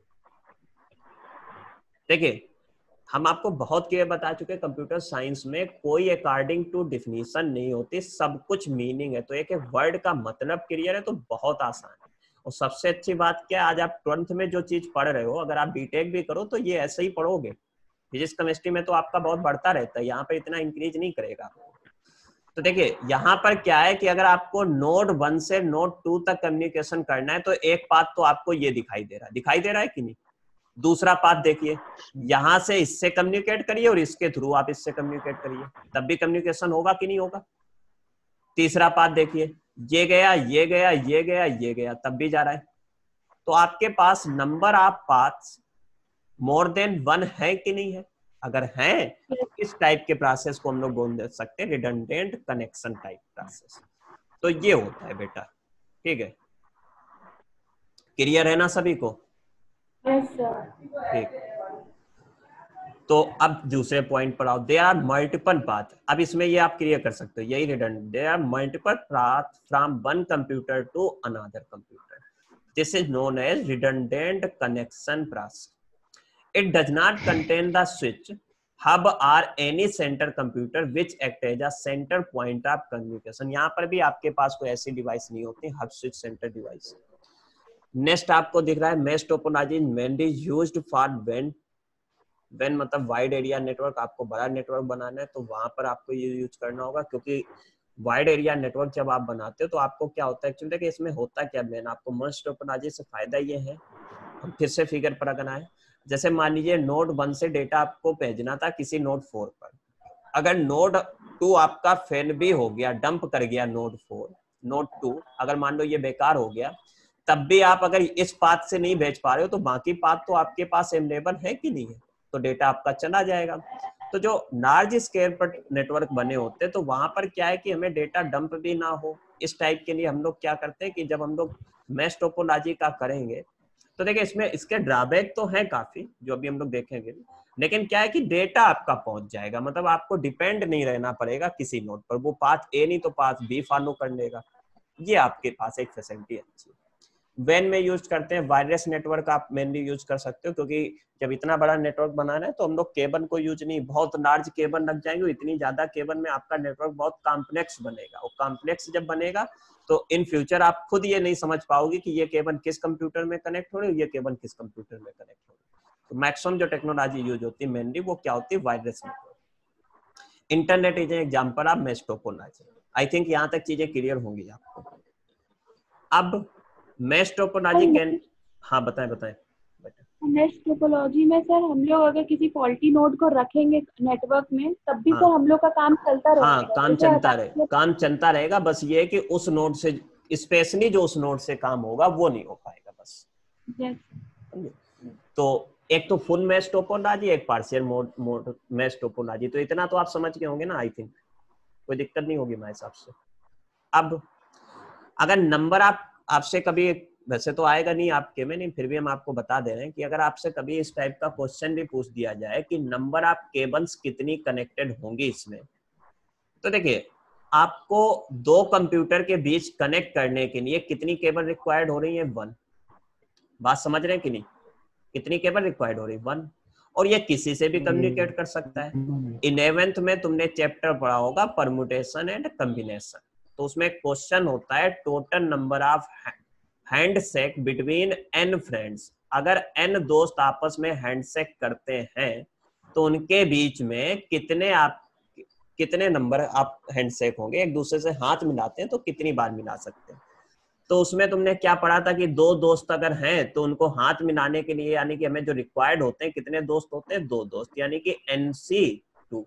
देखिए हम आपको बहुत क्लियर बता चुके हैं, कंप्यूटर साइंस में कोई अकॉर्डिंग टू डिफिनीशन नहीं होती, सब कुछ मीनिंग है। तो एक एक वर्ड का मतलब क्लियर है तो बहुत आसान है। और सबसे अच्छी बात क्या, आज आप ट्वेल्थ में जो चीज पढ़ रहे हो, अगर आप बीटेक भी करो तो ये ऐसे ही पढ़ोगे। फिजिक्स केमिस्ट्री में तो आपका बहुत बढ़ता रहता है, यहाँ पे इतना इंक्रीज नहीं करेगा। तो देखिए यहाँ पर क्या है कि अगर आपको नोड वन से नोड टू तक कम्युनिकेशन करना है तो एक पाथ तो आपको ये दिखाई दे रहा है, दिखाई दे रहा है कि नहीं? दूसरा पाथ देखिए, यहां से इससे कम्युनिकेट करिए और इसके थ्रू आप इससे कम्युनिकेट करिए, तब भी कम्युनिकेशन होगा कि नहीं होगा? तीसरा पाथ देखिए, ये गया ये गया ये गया ये गया, तब भी जा रहा है। तो आपके पास number of paths more than one है कि नहीं है? अगर है तो इस टाइप के प्रोसेस को हम लोग बोल सकते हैं रिडंडेंट कनेक्शन टाइप प्रोसेस। तो ये होता है बेटा, ठीक है। क्लियर है ना सभी को?
Yes sir.
ठीक। तो अब दूसरे पॉइंट पर आओ, दे आर मल्टीपल पाथ। अब इसमें ये आप क्लियर कर सकते हो, यही redundant, they are multiple path from one computer to another computer, this is known as redundant connection process. It does not contain the switch, hub or any center computer which act as a center point of communication। यहाँ पर भी आपके पास कोई ऐसी device नहीं होती, hub switch centre device. Next आपको दिख रहा है mesh topology mainly used for when when मतलब वाइड एरिया नेटवर्क, आपको बड़ा नेटवर्क बनाना है तो वहां पर आपको ये यूज करना होगा, क्योंकि वाइड एरिया नेटवर्क जब आप बनाते हो तो आपको क्या होता है एक्चुअली, देखिए इसमें होता क्या है, आपको मैश टोपोलॉजी से फायदा ये है, हम फिर से फिगर पर अगर आए, जैसे मान लीजिए नोड वन से डेटा आपको भेजना था किसी नोड फोर पर, अगर नोड टू आपका फेल भी हो गया, डंप कर गया नोड फोर, नोड टू अगर मान लो ये बेकार हो गया, तब भी आप अगर इस पाथ से नहीं भेज पा रहे हो तो बाकी पाथ तो आपके पास अवेलेबल है कि नहीं है, तो डेटा आपका चला जाएगा। तो जो लार्ज स्केल पर नेटवर्क बने होते हैं तो वहां पर क्या है कि हमें डेटा डंप भी ना हो, इस टाइप के लिए हम लोग क्या करते हैं कि जब हम लोग मैश टोपोलॉजी का करेंगे तो देखिए इसमें इसके ड्रॉबैक तो है काफी जो अभी हम लोग देखेंगे, लेकिन क्या है कि डेटा आपका पहुंच जाएगा, मतलब आपको डिपेंड नहीं रहना पड़ेगा किसी नोड पर, वो पाथ ए नहीं तो पाथ बी फॉलो कर लेगा। ये आपके पास एक फैसिलिटी अच्छी है। वैन में यूज करते हैं, वायरलेस नेटवर्क आप मेनली यूज कर सकते हो, क्योंकि जब इतना बड़ा नेटवर्क बनाना है तो हम लोग केबल को यूज नहीं, बहुत लार्ज केबल लग जाएंगे, इतनी ज्यादा केबल में आपका नेटवर्क बहुत कॉम्प्लेक्स बनेगा, और कॉम्प्लेक्स जब बनेगा तो इन फ्यूचर आप खुद ये नहीं समझ पाओगे कि ये केबल किस कंप्यूटर में कनेक्ट हो रही है, ये केबल किस कंप्यूटर में कनेक्ट हो रही है। तो मैक्सिमम जो टेक्नोलॉजी यूज होती है मेनली वो क्या होती है, wireless network. Internet is an example of mesh topology. I think यहाँ तक चीजें क्लियर होंगी आपको। अब मैश टोपोलॉजी कैन, हाँ बताएं बताएं
मैश टोपोलॉजी में सर हम लोग अगर किसी फॉल्टी नोड को रखेंगे नेटवर्क में तब भी
हाँ,
सर हम लोग का काम चलता रहेगा।
हाँ काम चलता रहेगा, काम चलता रहेगा, बस ये है कि उस नोड से स्पेशली जो उस नोड से काम होगा वो नहीं हो पाएगा बस।
yes.
तो एक तो फुल मैश टोपोलॉजी, एक partial mode mode mesh topology, तो इतना तो आप समझ के होंगे ना, आई थिंक कोई दिक्कत नहीं होगी मेरे हिसाब से। अब अगर नंबर आप आपसे कभी, वैसे तो आएगा नहीं आपके में, नहीं फिर भी हम आपको बता दे रहे हैं कि अगर आपसे कभी इस टाइप का क्वेश्चन भी पूछ दिया जाए कि नंबर ऑफ केबल्स कितनी कनेक्टेड होंगी इसमें, तो देखिए आपको दो कंप्यूटर के बीच कनेक्ट करने के लिए कितनी केबल रिक्वायर्ड हो रही है, वन। बात समझ रहे हैं कि नहीं, कितनी केबल रिक्वायर्ड हो रही है, वन। और ये किसी से भी कम्युनिकेट कर सकता है। इलेवेंथ में तुमने चैप्टर पढ़ा होगा परमुटेशन एंड कॉम्बिनेशन, तो उसमें क्वेश्चन होता है total number of handshake between n friends. अगर एन दोस्त आपस में हैंडशेक करते हैं तो उनके बीच में कितने आप कितने नंबर आप हैंडशेक होंगे, एक दूसरे से हाथ मिलाते हैं तो कितनी बार मिला सकते हैं। तो उसमें तुमने क्या पढ़ा था कि दो दोस्त अगर हैं तो उनको हाथ मिलाने के लिए यानी कि हमें जो रिक्वायर्ड होते हैं, कितने दोस्त होते हैं, दो दोस्त, यानी कि एन सी टू।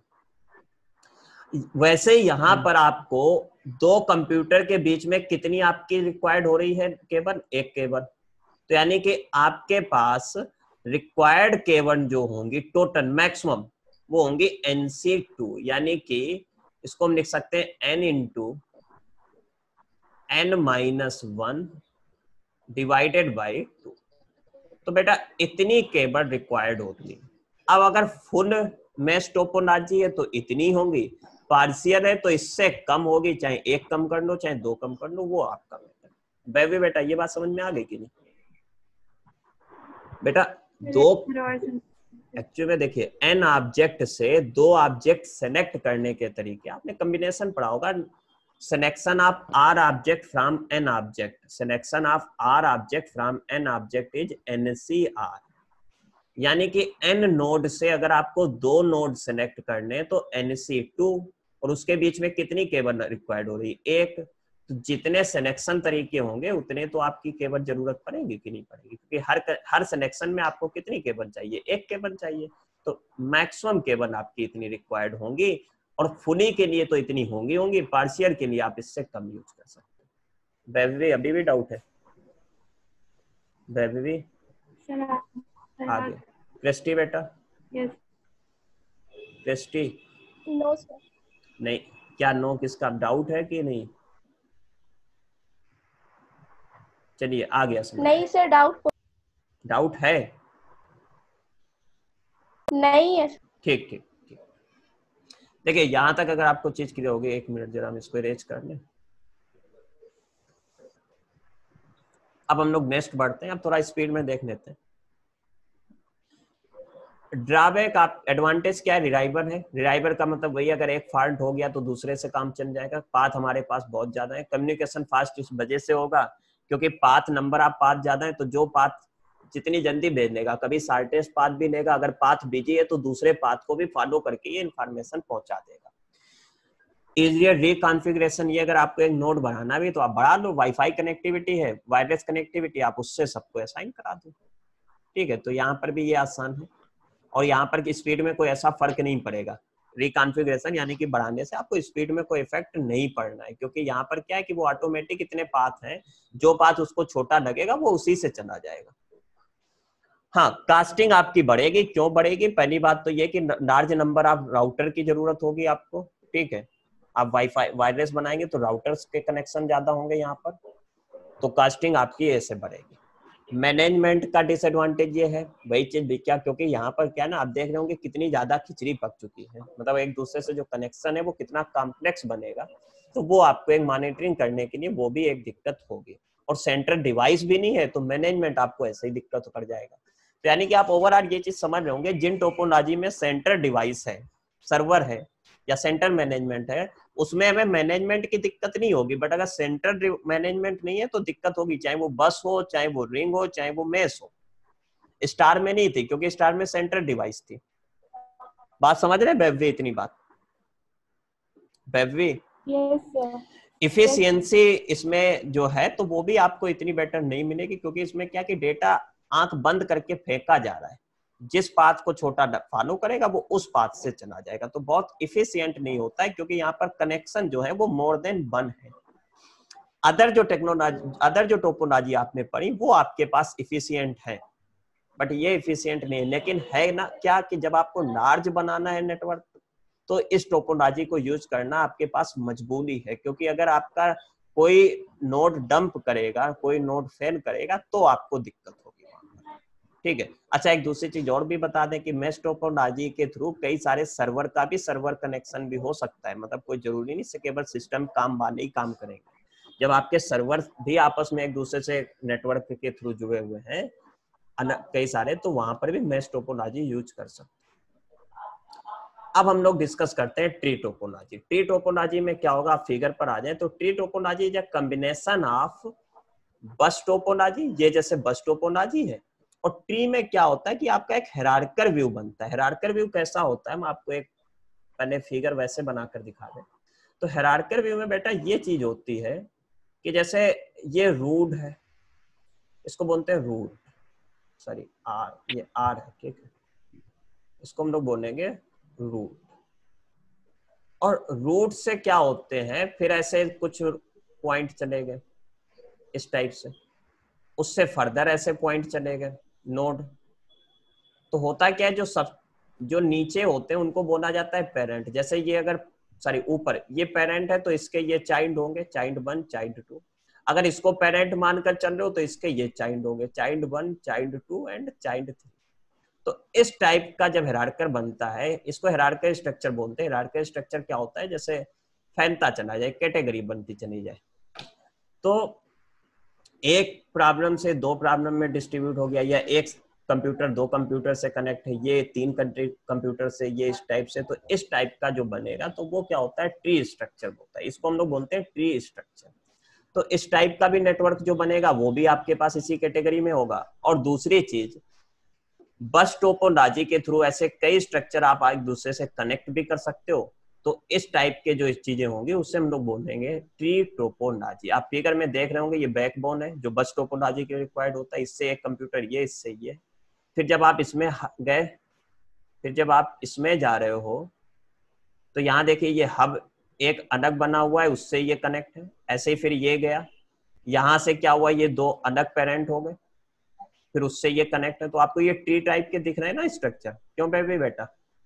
वैसे यहाँ पर आपको दो कंप्यूटर के बीच में कितनी आपकी रिक्वायर्ड हो रही है केबल, एक केबल। तो यानी कि आपके पास रिक्वायर्ड केबल जो होंगी टोटल मैक्सिमम वो होंगी एन सी टू, यानी कि इसको हम लिख सकते हैं n into n minus one divided by two. तो बेटा इतनी केबल रिक्वायर्ड होती है। अब अगर फुल मैश टोपोलॉजी है तो इतनी होंगी, पार्शियल है तो इससे कम होगी, चाहे एक कम कर लो चाहे दो कम कर लो, वो आपका बेटा। बेबी बेटा ये बात समझ में आ गई कि नहीं बेटा? दो एक्चुअली में देखिए एन ऑब्जेक्ट से दो ऑब्जेक्ट सेलेक्ट करने के तरीके आपने कॉम्बिनेशन पढ़ा होगा। Selection of r object from n object, selection of r object from n object is n c r, यानी कि एन नोड से अगर आपको दो नोड सेलेक्ट करने तो एन सी टू, और उसके बीच में कितनी केबल रिक्वायर्ड हो रही, एक। तो जितने सिलेक्शन तरीके होंगे उतने तो आपकी केबल जरूरत पड़ेगी कि नहीं पड़ेगी, क्योंकि हर हर सिलेक्शन में आपको कितनी केबल चाहिए, एक केबल चाहिए। तो मैक्सिमम केबल आपकी इतनी रिक्वायर्ड होंगी, और फुली के लिए तो इतनी होंगी होंगी, पार्शियल के लिए आप इससे कम यूज कर सकते हैं। बेबी अभी भी डाउट है? बेबी आगे क्रिस्टी बेटा।
Yes
Christy
no sir.
नहीं, क्या नो किसका, डाउट है कि नहीं? चलिए आ गया समझ।
नहीं सर डाउट
डाउट है?
नहीं है।
ठीक ठीक ठीक। देखिए यहां तक अगर आपको चीज क्लियर होगी, एक मिनट जरा हम इसको इरेज कर लें। अब हम लोग नेक्स्ट बढ़ते हैं, अब थोड़ा स्पीड में देख लेते हैं। ड्रॉबैक आप एडवांटेज क्या है, रिलायबल है। रिलायबल का मतलब वही अगर एक फॉल्ट हो गया तो दूसरे से काम चल जाएगा। पाथ हमारे पास बहुत ज्यादा है, कम्युनिकेशन फास्ट इस वजह से होगा क्योंकि पाथ नंबर ऑफ पाथ ज्यादा है, तो जो पाथ जितनी जल्दी भेज लेगा, कभी शॉर्टेस्ट पाथ भी लेगा, अगर पाथ बिजी है तो दूसरे पाथ को भी फॉलो करके ये इन्फॉर्मेशन पहुंचा देगा। इजियर रिकॉन्फ़िगरेशन, ये अगर आपको एक नोड बढ़ाना भी तो आप बढ़ा लो, वाईफाई कनेक्टिविटी है, वायरलेस कनेक्टिविटी, आप उससे सबको असाइन करा दो, ठीक है। तो यहाँ पर भी ये आसान है, और यहाँ पर की स्पीड में कोई ऐसा फर्क नहीं पड़ेगा। रिकॉन्फ़िगरेशन यानी कि बढ़ाने से आपको स्पीड में कोई इफेक्ट नहीं पड़ना है, क्योंकि यहाँ पर क्या है कि वो ऑटोमेटिक इतने पाथ हैं, जो पाथ उसको छोटा लगेगा वो उसी से चला जाएगा। हाँ, कास्टिंग आपकी बढ़ेगी। क्यों बढ़ेगी? पहली बात तो ये कि लार्ज नंबर ऑफ राउटर की जरूरत होगी आपको, ठीक है। आप वाईफाई वायरलेस बनाएंगे तो राउटर्स के कनेक्शन ज्यादा होंगे यहाँ पर, तो कास्टिंग आपकी ऐसे बढ़ेगी, मैनेजमेंट का डिसएडवांटेज ये है, वही चीज भी क्या, क्योंकि यहाँ पर क्या ना आप देख रहे होंगे कितनी ज्यादा खिचड़ी पक चुकी है, मतलब एक दूसरे से जो कनेक्शन है वो कितना कॉम्प्लेक्स बनेगा, तो वो आपको एक मॉनिटरिंग करने के लिए वो भी एक दिक्कत होगी। और सेंट्रल डिवाइस भी नहीं है तो मैनेजमेंट आपको ऐसे ही दिक्कत कर जाएगा। तो यानी कि आप ओवरऑल ये चीज समझ रहे होंगे, जिन टोपोलॉजी में सेंट्रल डिवाइस है, सर्वर है या सेंट्रल मैनेजमेंट है, उसमें हमें मैनेजमेंट की दिक्कत नहीं होगी, बट अगर सेंट्रल मैनेजमेंट नहीं है तो दिक्कत होगी, चाहे वो बस हो, चाहे वो रिंग हो, चाहे वो मेस हो। स्टार में नहीं थी क्योंकि स्टार में सेंट्रल डिवाइस थी। बात समझ रहे बेबवी? इतनी बात बेबवी?
Yes sir.
इफिशियंसी इसमें जो है तो वो भी आपको इतनी बेटर नहीं मिलेगी, क्योंकि इसमें क्या कि डेटा आंख बंद करके फेंका जा रहा है, जिस पाथ को छोटा फॉलो करेगा वो उस पाथ से चला जाएगा, तो बहुत इफिशियंट नहीं होता है, क्योंकि यहाँ पर कनेक्शन जो है वो मोर देन वन है। अदर जो टेक्नोलॉजी अदर जो टोपोलॉजी आपने पढ़ी वो आपके पास इफिशियंट है, बट ये इफिशियंट नहीं है। लेकिन है ना क्या कि जब आपको लार्ज बनाना है नेटवर्क, तो इस टोपोलॉजी को यूज करना आपके पास मजबूरी है, क्योंकि अगर आपका कोई नोड डंप करेगा, कोई नोड फेल करेगा, तो आपको दिक्कत होगी। ठीक है। अच्छा, एक दूसरी चीज और भी बता दें कि मेश टोपोलॉजी के थ्रू कई सारे सर्वर का भी सर्वर कनेक्शन भी हो सकता है, मतलब कोई जरूरी नहीं से केवल सिस्टम काम वाले ही काम करेंगे। जब आपके सर्वर भी आपस में एक दूसरे से नेटवर्क के थ्रू जुड़े हुए हैं कई सारे, तो वहां पर भी मेश टोपोलॉजी यूज कर सकते हैं। अब हम लोग डिस्कस करते हैं ट्री टोपोलॉजी। ट्री टोपोलॉजी में क्या होगा, आप फिगर पर आ जाए तो tree topology is a combination of bus topology, ये जैसे बस टोपोलॉजी है, और ट्री में क्या होता है कि आपका एक हायरार्किकल व्यू बनता है। हायरार्किकल व्यू कैसा होता है, मैं आपको एक पहले फिगर वैसे बनाकर दिखा दें। तो हायरार्किकल व्यू में बेटा ये चीज होती है कि जैसे ये रूट है, इसको बोलते हैं रूट, सॉरी आर, ये आर है, ठीक है, इसको हम लोग बोलेंगे रूट। और रूट से क्या होते हैं, फिर ऐसे कुछ पॉइंट चले गए इस टाइप से, उससे फर्दर ऐसे पॉइंट चले गए नोड। तो होता क्या है, जो सब जो नीचे होते हैं उनको बोला जाता है पेरेंट। जैसे ये अगर सॉरी ऊपर ये पेरेंट है तो इसके ये चाइल्ड होंगे, चाइल्ड वन, चाइल्ड टू। अगर इसको पेरेंट मानकर चल रहे हो तो इसके ये चाइल्ड होंगे, child one, child two and child three. तो इस टाइप का जब हायरार्किकल बनता है, इसको हायरार्किकल स्ट्रक्चर बोलते हैं। हायरार्किकल स्ट्रक्चर क्या होता है, जैसे फैलता चला जाए, कैटेगरी बनती चली जाए। तो एक प्रॉब्लम से दो प्रॉब्लम में डिस्ट्रीब्यूट हो गया, या एक कंप्यूटर दो कंप्यूटर से कनेक्ट है, ये तीन कंप्यूटर से, ये इस टाइप से। तो इस टाइप का जो बनेगा तो वो क्या होता है, ट्री स्ट्रक्चर होता है। इसको हम लोग बोलते हैं ट्री स्ट्रक्चर। तो इस टाइप का भी नेटवर्क जो बनेगा वो भी आपके पास इसी कैटेगरी में होगा। और दूसरी चीज, बस टोपोलॉजी के थ्रू ऐसे कई स्ट्रक्चर आप एक दूसरे से कनेक्ट भी कर सकते हो। तो इस टाइप के जो चीजें होंगी उससे हम लोग बोलेंगे ट्री टोपोलॉजी। आप फिगर में देख रहे होंगे ये बैकबोन है जो बस टोपोलॉजी के रिक्वायर्ड होता है, इससे एक कंप्यूटर ये, इससे ये। फिर जब आप इसमें गए, फिर जब आप इसमें जा रहे हो तो यहाँ देखिए ये हब एक अलग बना हुआ है, उससे ये कनेक्ट है। ऐसे ही फिर ये गया, यहाँ से क्या हुआ, ये दो अलग पेरेंट हो गए, फिर उससे ये कनेक्ट है। तो आपको ये ट्री टाइप के दिख रहे हैं ना स्ट्रक्चर, क्यों बेबी बेटा?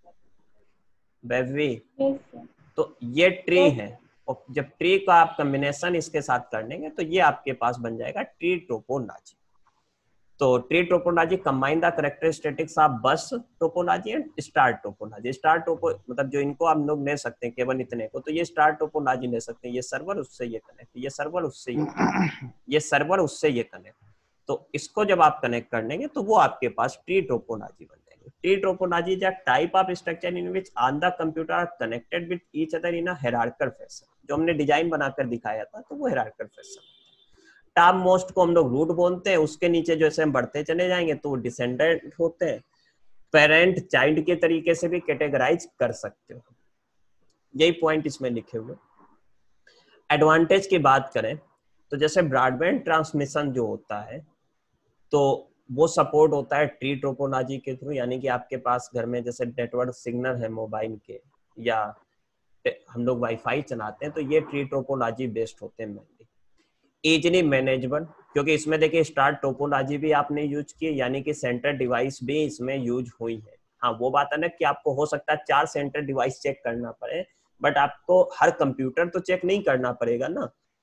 Baby
yes sir.
तो ये ट्री है, और जब ट्री का आप कॉम्बिनेशन इसके साथ कर लेंगे तो ये आपके पास बन जाएगा ट्री टोपोलॉजी। तो tree topology combine the characteristics of bus topology and star topology. Star topo मतलब जो इनको आप लोग ले सकते हैं केवल इतने को, तो ये स्टार टोपोलॉजी ले सकते हैं। ये सर्वर उससे ये कनेक्ट, ये सर्वर उससे ये ये सर्वर उससे ये कनेक्ट। तो इसको जब आप कनेक्ट कर लेंगे तो वो आपके पास ट्री टोपोलॉजी बन जाएगी। Tree topology is a type of structure in which all the computer are connected with each other in a hierarchical fashion. जो हमने डिजाइन बनाकर दिखाया था तो वो हायरार्किकल फैशन। टॉप मोस्ट को हम लोग रूट बोलते हैं, उसके नीचे जैसे हम बढ़ते चले जाएंगे तो वो डिसेंडेंट होते हैं। पेरेंट चाइल्ड के तरीके से भी कैटेगराइज कर सकते हो। यही पॉइंट इसमें लिखे हुए। एडवांटेज की बात करें तो जैसे ब्रॉडबैंड ट्रांसमिशन जो होता है तो वो सपोर्ट होता है ट्री टोपोलॉजी के थ्रू। यानी कि आपके पास घर में जैसे नेटवर्क सिग्नल है मोबाइल के, या हम लोग वाईफाई चलाते हैं, तो ये ट्री टोपोलॉजी बेस्ड होते हैं मेनली। इजीली मैनेजेबल, क्योंकि इसमें देखिए स्टार टोपोलॉजी भी आपने यूज की, यानी कि सेंटर डिवाइस भी इसमें यूज हुई है। हाँ, वो बात है ना कि आपको हो सकता है चार सेंटर डिवाइस चेक करना पड़े, बट आपको हर कंप्यूटर तो चेक नहीं करना पड़ेगा ना।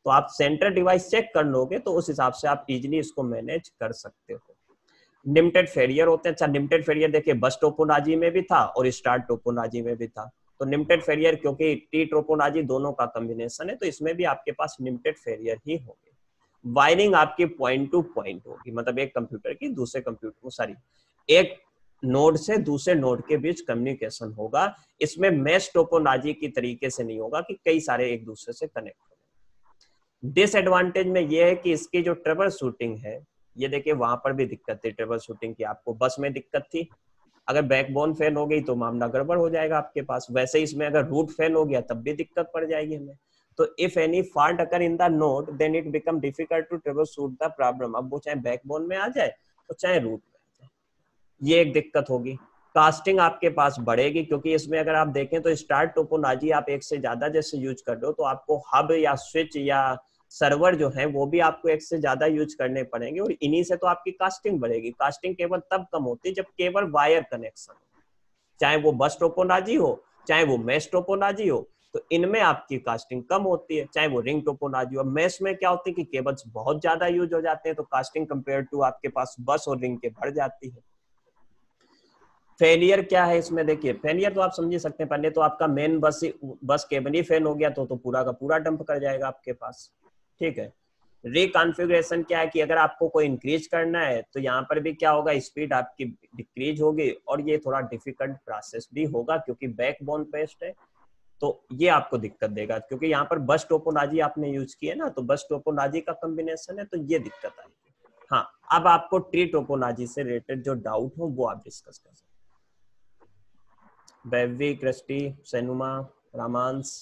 तो आप सेंटर डिवाइस चेक कर लोगे तो उस हिसाब से आप इजीली इसको मैनेज कर सकते हो। लिमिटेड फेलियर होते हैं। अच्छा, लिमिटेड फेलियर देखिए बस टोपोलॉजी में भी था और स्टार टोपोलॉजी में भी था। तो लिमिटेड फेलियर क्योंकि टी टोपोलॉजी दोनों का कॉम्बिनेशन है तो इसमें भी आपके पास लिमिटेड फेलियर ही होंगे। वायरिंग आपकी पॉइंट टू पॉइंट होगी, मतलब एक कंप्यूटर की दूसरे कंप्यूटर सॉरी एक नोड से दूसरे नोड के बीच कम्युनिकेशन होगा। इसमें मैश टोपोलॉजी की तरीके से नहीं होगा कि कई सारे एक दूसरे से कनेक्ट हो। डिसएडवांटेज में यह है कि इसकी जो ट्रबल शूटिंग है, ये देखिए वहां पर भी दिक्कत थी ट्रबल शूटिंग की, आपको बस में दिक्कत थी, अगर बैकबोन फेल हो गई तो मामला गड़बड़ हो जाएगा आपके पास। वैसे इसमें अगर रूट फेल हो गया तब भी दिक्कत पड़ जाएगी हमें। तो if any fault occur in the node then it become difficult to troubleshoot the problem. अब वो चाहे बैकबोन में आ जाए तो चाहे रूट में आ जाए, ये एक दिक्कत होगी। कास्टिंग आपके पास बढ़ेगी क्योंकि इसमें अगर आप देखें तो स्टार टोपोलॉजी आप एक से ज्यादा जैसे यूज कर रहे हो तो आपको हब या स्विच या सर्वर जो है वो भी आपको एक से ज्यादा यूज करने पड़ेंगे और इन्हीं से तो आपकी कास्टिंग बढ़ेगी। कास्टिंग केवल तब कम होती है जब केवल वायर कनेक्शन हो, चाहे वो बस टोपोलॉजी हो चाहे वो मैश टोपोलॉजी हो, तो इनमें आपकी कास्टिंग कम होती है। चाहे वो रिंग टोपोलॉजी हो, मैश में क्या होती है कि केबल्स बहुत ज्यादा यूज हो जाते हैं तो कास्टिंग कंपेयर टू आपके पास बस और रिंग के बढ़ जाती है। फेलियर क्या है इसमें देखिए, फेलियर तो आप समझ सकते हैं। पहले तो आपका मेन बस बस केबल ही फेल हो गया तो तो पूरा का पूरा डंप कर जाएगा आपके पास, ठीक है। रिकॉन्फ़िगरेशन क्या है कि अगर आपको कोई इंक्रीज करना है तो यहाँ पर भी क्या होगा, स्पीड आपकी डिक्रीज होगी और ये थोड़ा डिफिकल्ट प्रोसेस भी होगा क्योंकि बैकबोन पेस्ट है तो ये आपको दिक्कत देगा। क्योंकि यहाँ पर बस टोपोलॉजी आपने यूज की है ना, तो बस टोपोलॉजी का कॉम्बिनेशन है तो ये दिक्कत आएगी। हाँ, अब आपको ट्री टोपोलॉजी से रिलेटेड जो डाउट हो वो आप डिस्कस कर सकते हैं। बेवी, क्रिस्टी, सेनुमा, रामांस,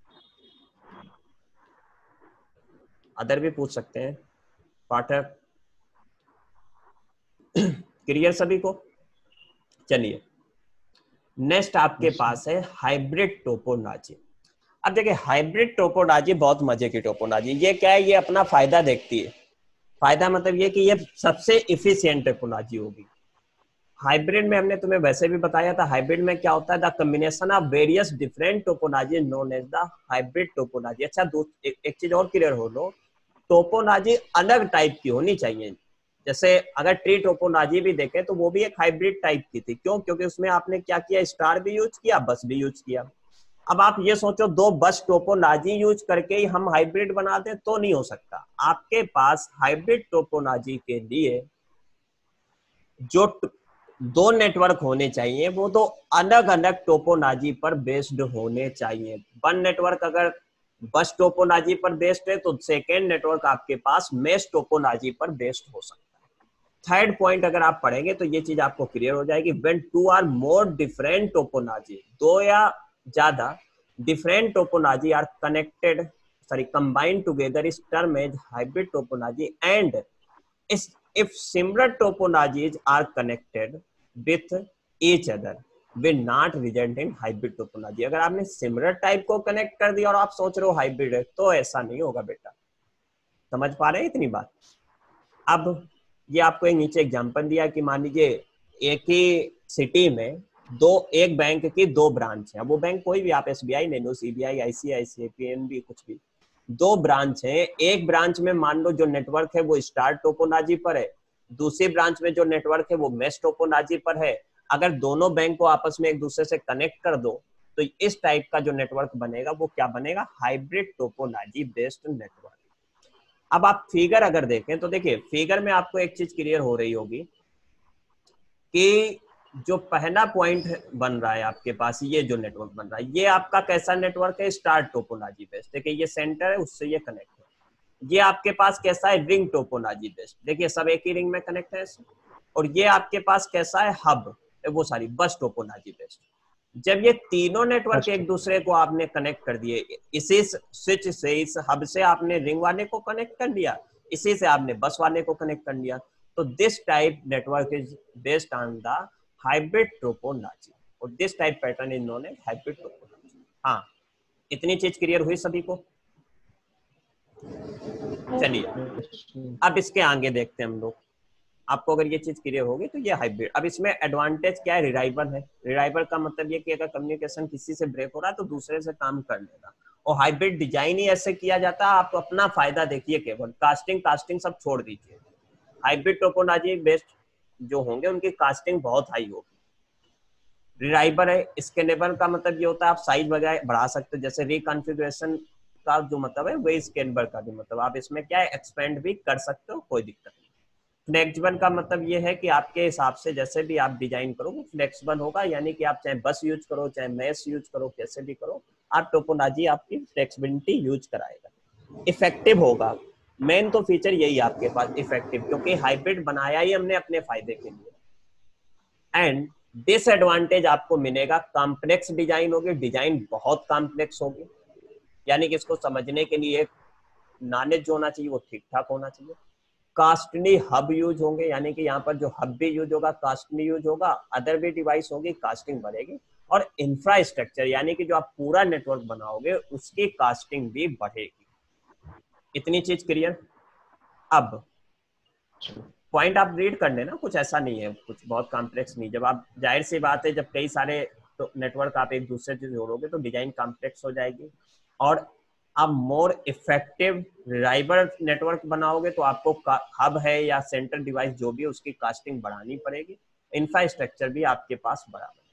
अदर भी पूछ सकते हैं, पाठक, क्लियर सभी को? चलिए नेक्स्ट आपके पास है हाइब्रिड टोपोलॉजी। अब देखिए हाइब्रिड टोपोलॉजी बहुत मजे की टोपोलॉजी। ये क्या है, ये अपना फायदा देखती है। फायदा मतलब ये कि ये सबसे इफिशिएंट टोपोलॉजी होगी। हाइब्रिड में हमने तुम्हें वैसे भी बताया था, हाइब्रिड में क्या होता है, the combination of various different topology known as the hybrid topology. अच्छा एक, एक चीज और क्लियर हो लो, टोपोलॉजी अलग टाइप की होनी चाहिए। जैसे अगर ट्री टोपोलॉजी भी देखें तो वो भी एक हाइब्रिड टाइप की थी। क्यों? क्योंकि उसमें आपने क्या किया, स्टार भी यूज किया, बस भी यूज किया। अब आप ये सोचो दो बस टोपोलॉजी यूज करके ही हम हाइब्रिड बना दें तो नहीं हो सकता। आपके पास हाइब्रिड टोपोलॉजी के लिए जो दो नेटवर्क होने चाहिए वो तो अलग अलग टोपोलॉजी पर बेस्ड होने चाहिए। वन नेटवर्क अगर बस टोपोलॉजी पर बेस्ड है तो सेकेंड नेटवर्क आपके पास मैश टोपोलॉजी पर बेस्ड हो सकता है। थर्ड पॉइंट अगर आप पढ़ेंगे तो ये चीज आपको क्लियर हो जाएगी। When two or more different topology, दो या ज्यादा different topology are connected sorry combined together is term as hybrid topology and if similar topologies are connected with each other will not result in hybrid topology। अगर आपने similar type को connect कर दिया और आप सोच रहे हो हाइब्रिड है तो ऐसा नहीं होगा बेटा। समझ पा रहे हैं इतनी बात? अब ये आपको एक नीचे एग्जांपल दिया कि मान लीजिए एक ही सिटी में दो एक बैंक की दो ब्रांच है। वो बैंक कोई भी, आप एसबीआई ले लो, सीबीआई, आईसीआईसीआई, पीएनबी, कुछ भी, दो ब्रांच है। एक ब्रांच में मान लो जो नेटवर्क है वो स्टार टोपोलॉजी पर है, दूसरी ब्रांच में जो नेटवर्क है वो मैश टोपोलॉजी पर है। अगर दोनों बैंक को आपस में एक दूसरे से कनेक्ट कर दो तो इस टाइप का जो नेटवर्क बनेगा वो क्या बनेगा, हाइब्रिड टोपोलॉजी बेस्ड नेटवर्क। अब आप फिगर अगर देखें तो देखिए फिगर में आपको एक चीज क्लियर हो रही होगी कि जो पहला पॉइंट बन रहा है आपके पास, ये जो नेटवर्क बन रहा है ये आपका कैसा नेटवर्क है, स्टार टोपोलॉजी बेस्ड। देखिए ये सेंटर है, उससे ये कनेक्ट है। ये आपके पास कैसा है, रिंग टोपोलॉजी बेस्ड। देखिए सब एक ही रिंग में कनेक्ट है। और ये आपके पास कैसा है, हब, वो सारी बस टोपोलॉजी बेस्ड। जब ये तीनों नेटवर्क एक दूसरे को आपने कनेक्ट कर दिए, इसी स्विच से, इस हब से आपने रिंग वाले को कनेक्ट कर लिया, इसी से आपने बस वाले को कनेक्ट कर लिया, तो this type network is based on the hybrid topology और this type pattern is known as hybrid topology. हाँ, इतनी चीज क्लियर हुई सभी को? चलिए अब इसके आगे देखते हैं हम लोग। आपको अगर ये चीज क्लियर होगी तो ये हाइब्रिड। अब इसमें एडवांटेज क्या है, रिलायबल है। रिलायबल का मतलब ये कि अगर कम्युनिकेशन किसी से ब्रेक हो रहा है तो दूसरे से काम कर लेगा। और हाइब्रिड डिजाइन ही ऐसे किया जाता है। आप अपना फायदा देखिए, केवल कास्टिंग कास्टिंग सब छोड़ दीजिए। हाइब्रिड टोपोलॉजी बेस्ड जो होंगे उनकी कास्टिंग बहुत हाई होगी। रिलायबल है, स्केलेबल का मतलब ये होता है आप साइज वगैरह बढ़ा सकते हो, जैसे रिकॉन्फ़िगरेशन का जो मतलब है वही स्केलेबल का भी मतलब, आप इसमें क्या है एक्सपेंड भी कर सकते हो, कोई दिक्कत नहीं। फ्लेक्सिबल का मतलब ये है कि आपके हिसाब से जैसे भी आप डिजाइन करो वो फ्लेक्सिबल होगा, यानी कि आप चाहे बस यूज करो चाहे मैश यूज करो, कैसे भी करो, आप टोपोलॉजी आपकी फ्लेक्सिबिलिटी यूज कराएगा। इफेक्टिव होगा, मेन तो फीचर यही आपके पास इफेक्टिव, क्योंकि हाइब्रिड बनाया ही हमने अपने फायदे के लिए। एंड डिसएडवांटेज आपको मिलेगा, कॉम्प्लेक्स डिजाइन होगी, डिजाइन बहुत कॉम्प्लेक्स होगी, यानी कि इसको समझने के लिए नॉलेज जो होना चाहिए वो ठीक ठाक होना चाहिए। कास्टली हब यूज होंगे, यानी कि यहाँ पर जो हब भी यूज होगा कास्टली यूज होगा, अदर भी डिवाइस होगी, कास्टिंग बढ़ेगी। और इंफ्रास्ट्रक्चर यानी कि जो आप पूरा नेटवर्क बनाओगे उसकी कास्टिंग भी बढ़ेगी। इतनी चीज क्लियर। अब पॉइंट आप रीड कर लेना, कुछ ऐसा नहीं है, कुछ बहुत कॉम्प्लेक्स नहीं। जब आप, जाहिर सी बात है, जब कई सारे तो नेटवर्क आप एक दूसरे से जोड़ोगे तो डिजाइन कॉम्प्लेक्स हो जाएगी। और आप मोर इफेक्टिव रिलायबल नेटवर्क बनाओगे तो आपको हब है या सेंट्रल डिवाइस जो भी है उसकी कास्टिंग बढ़ानी पड़ेगी, इंफ्रास्ट्रक्चर भी आपके पास बढ़ाना।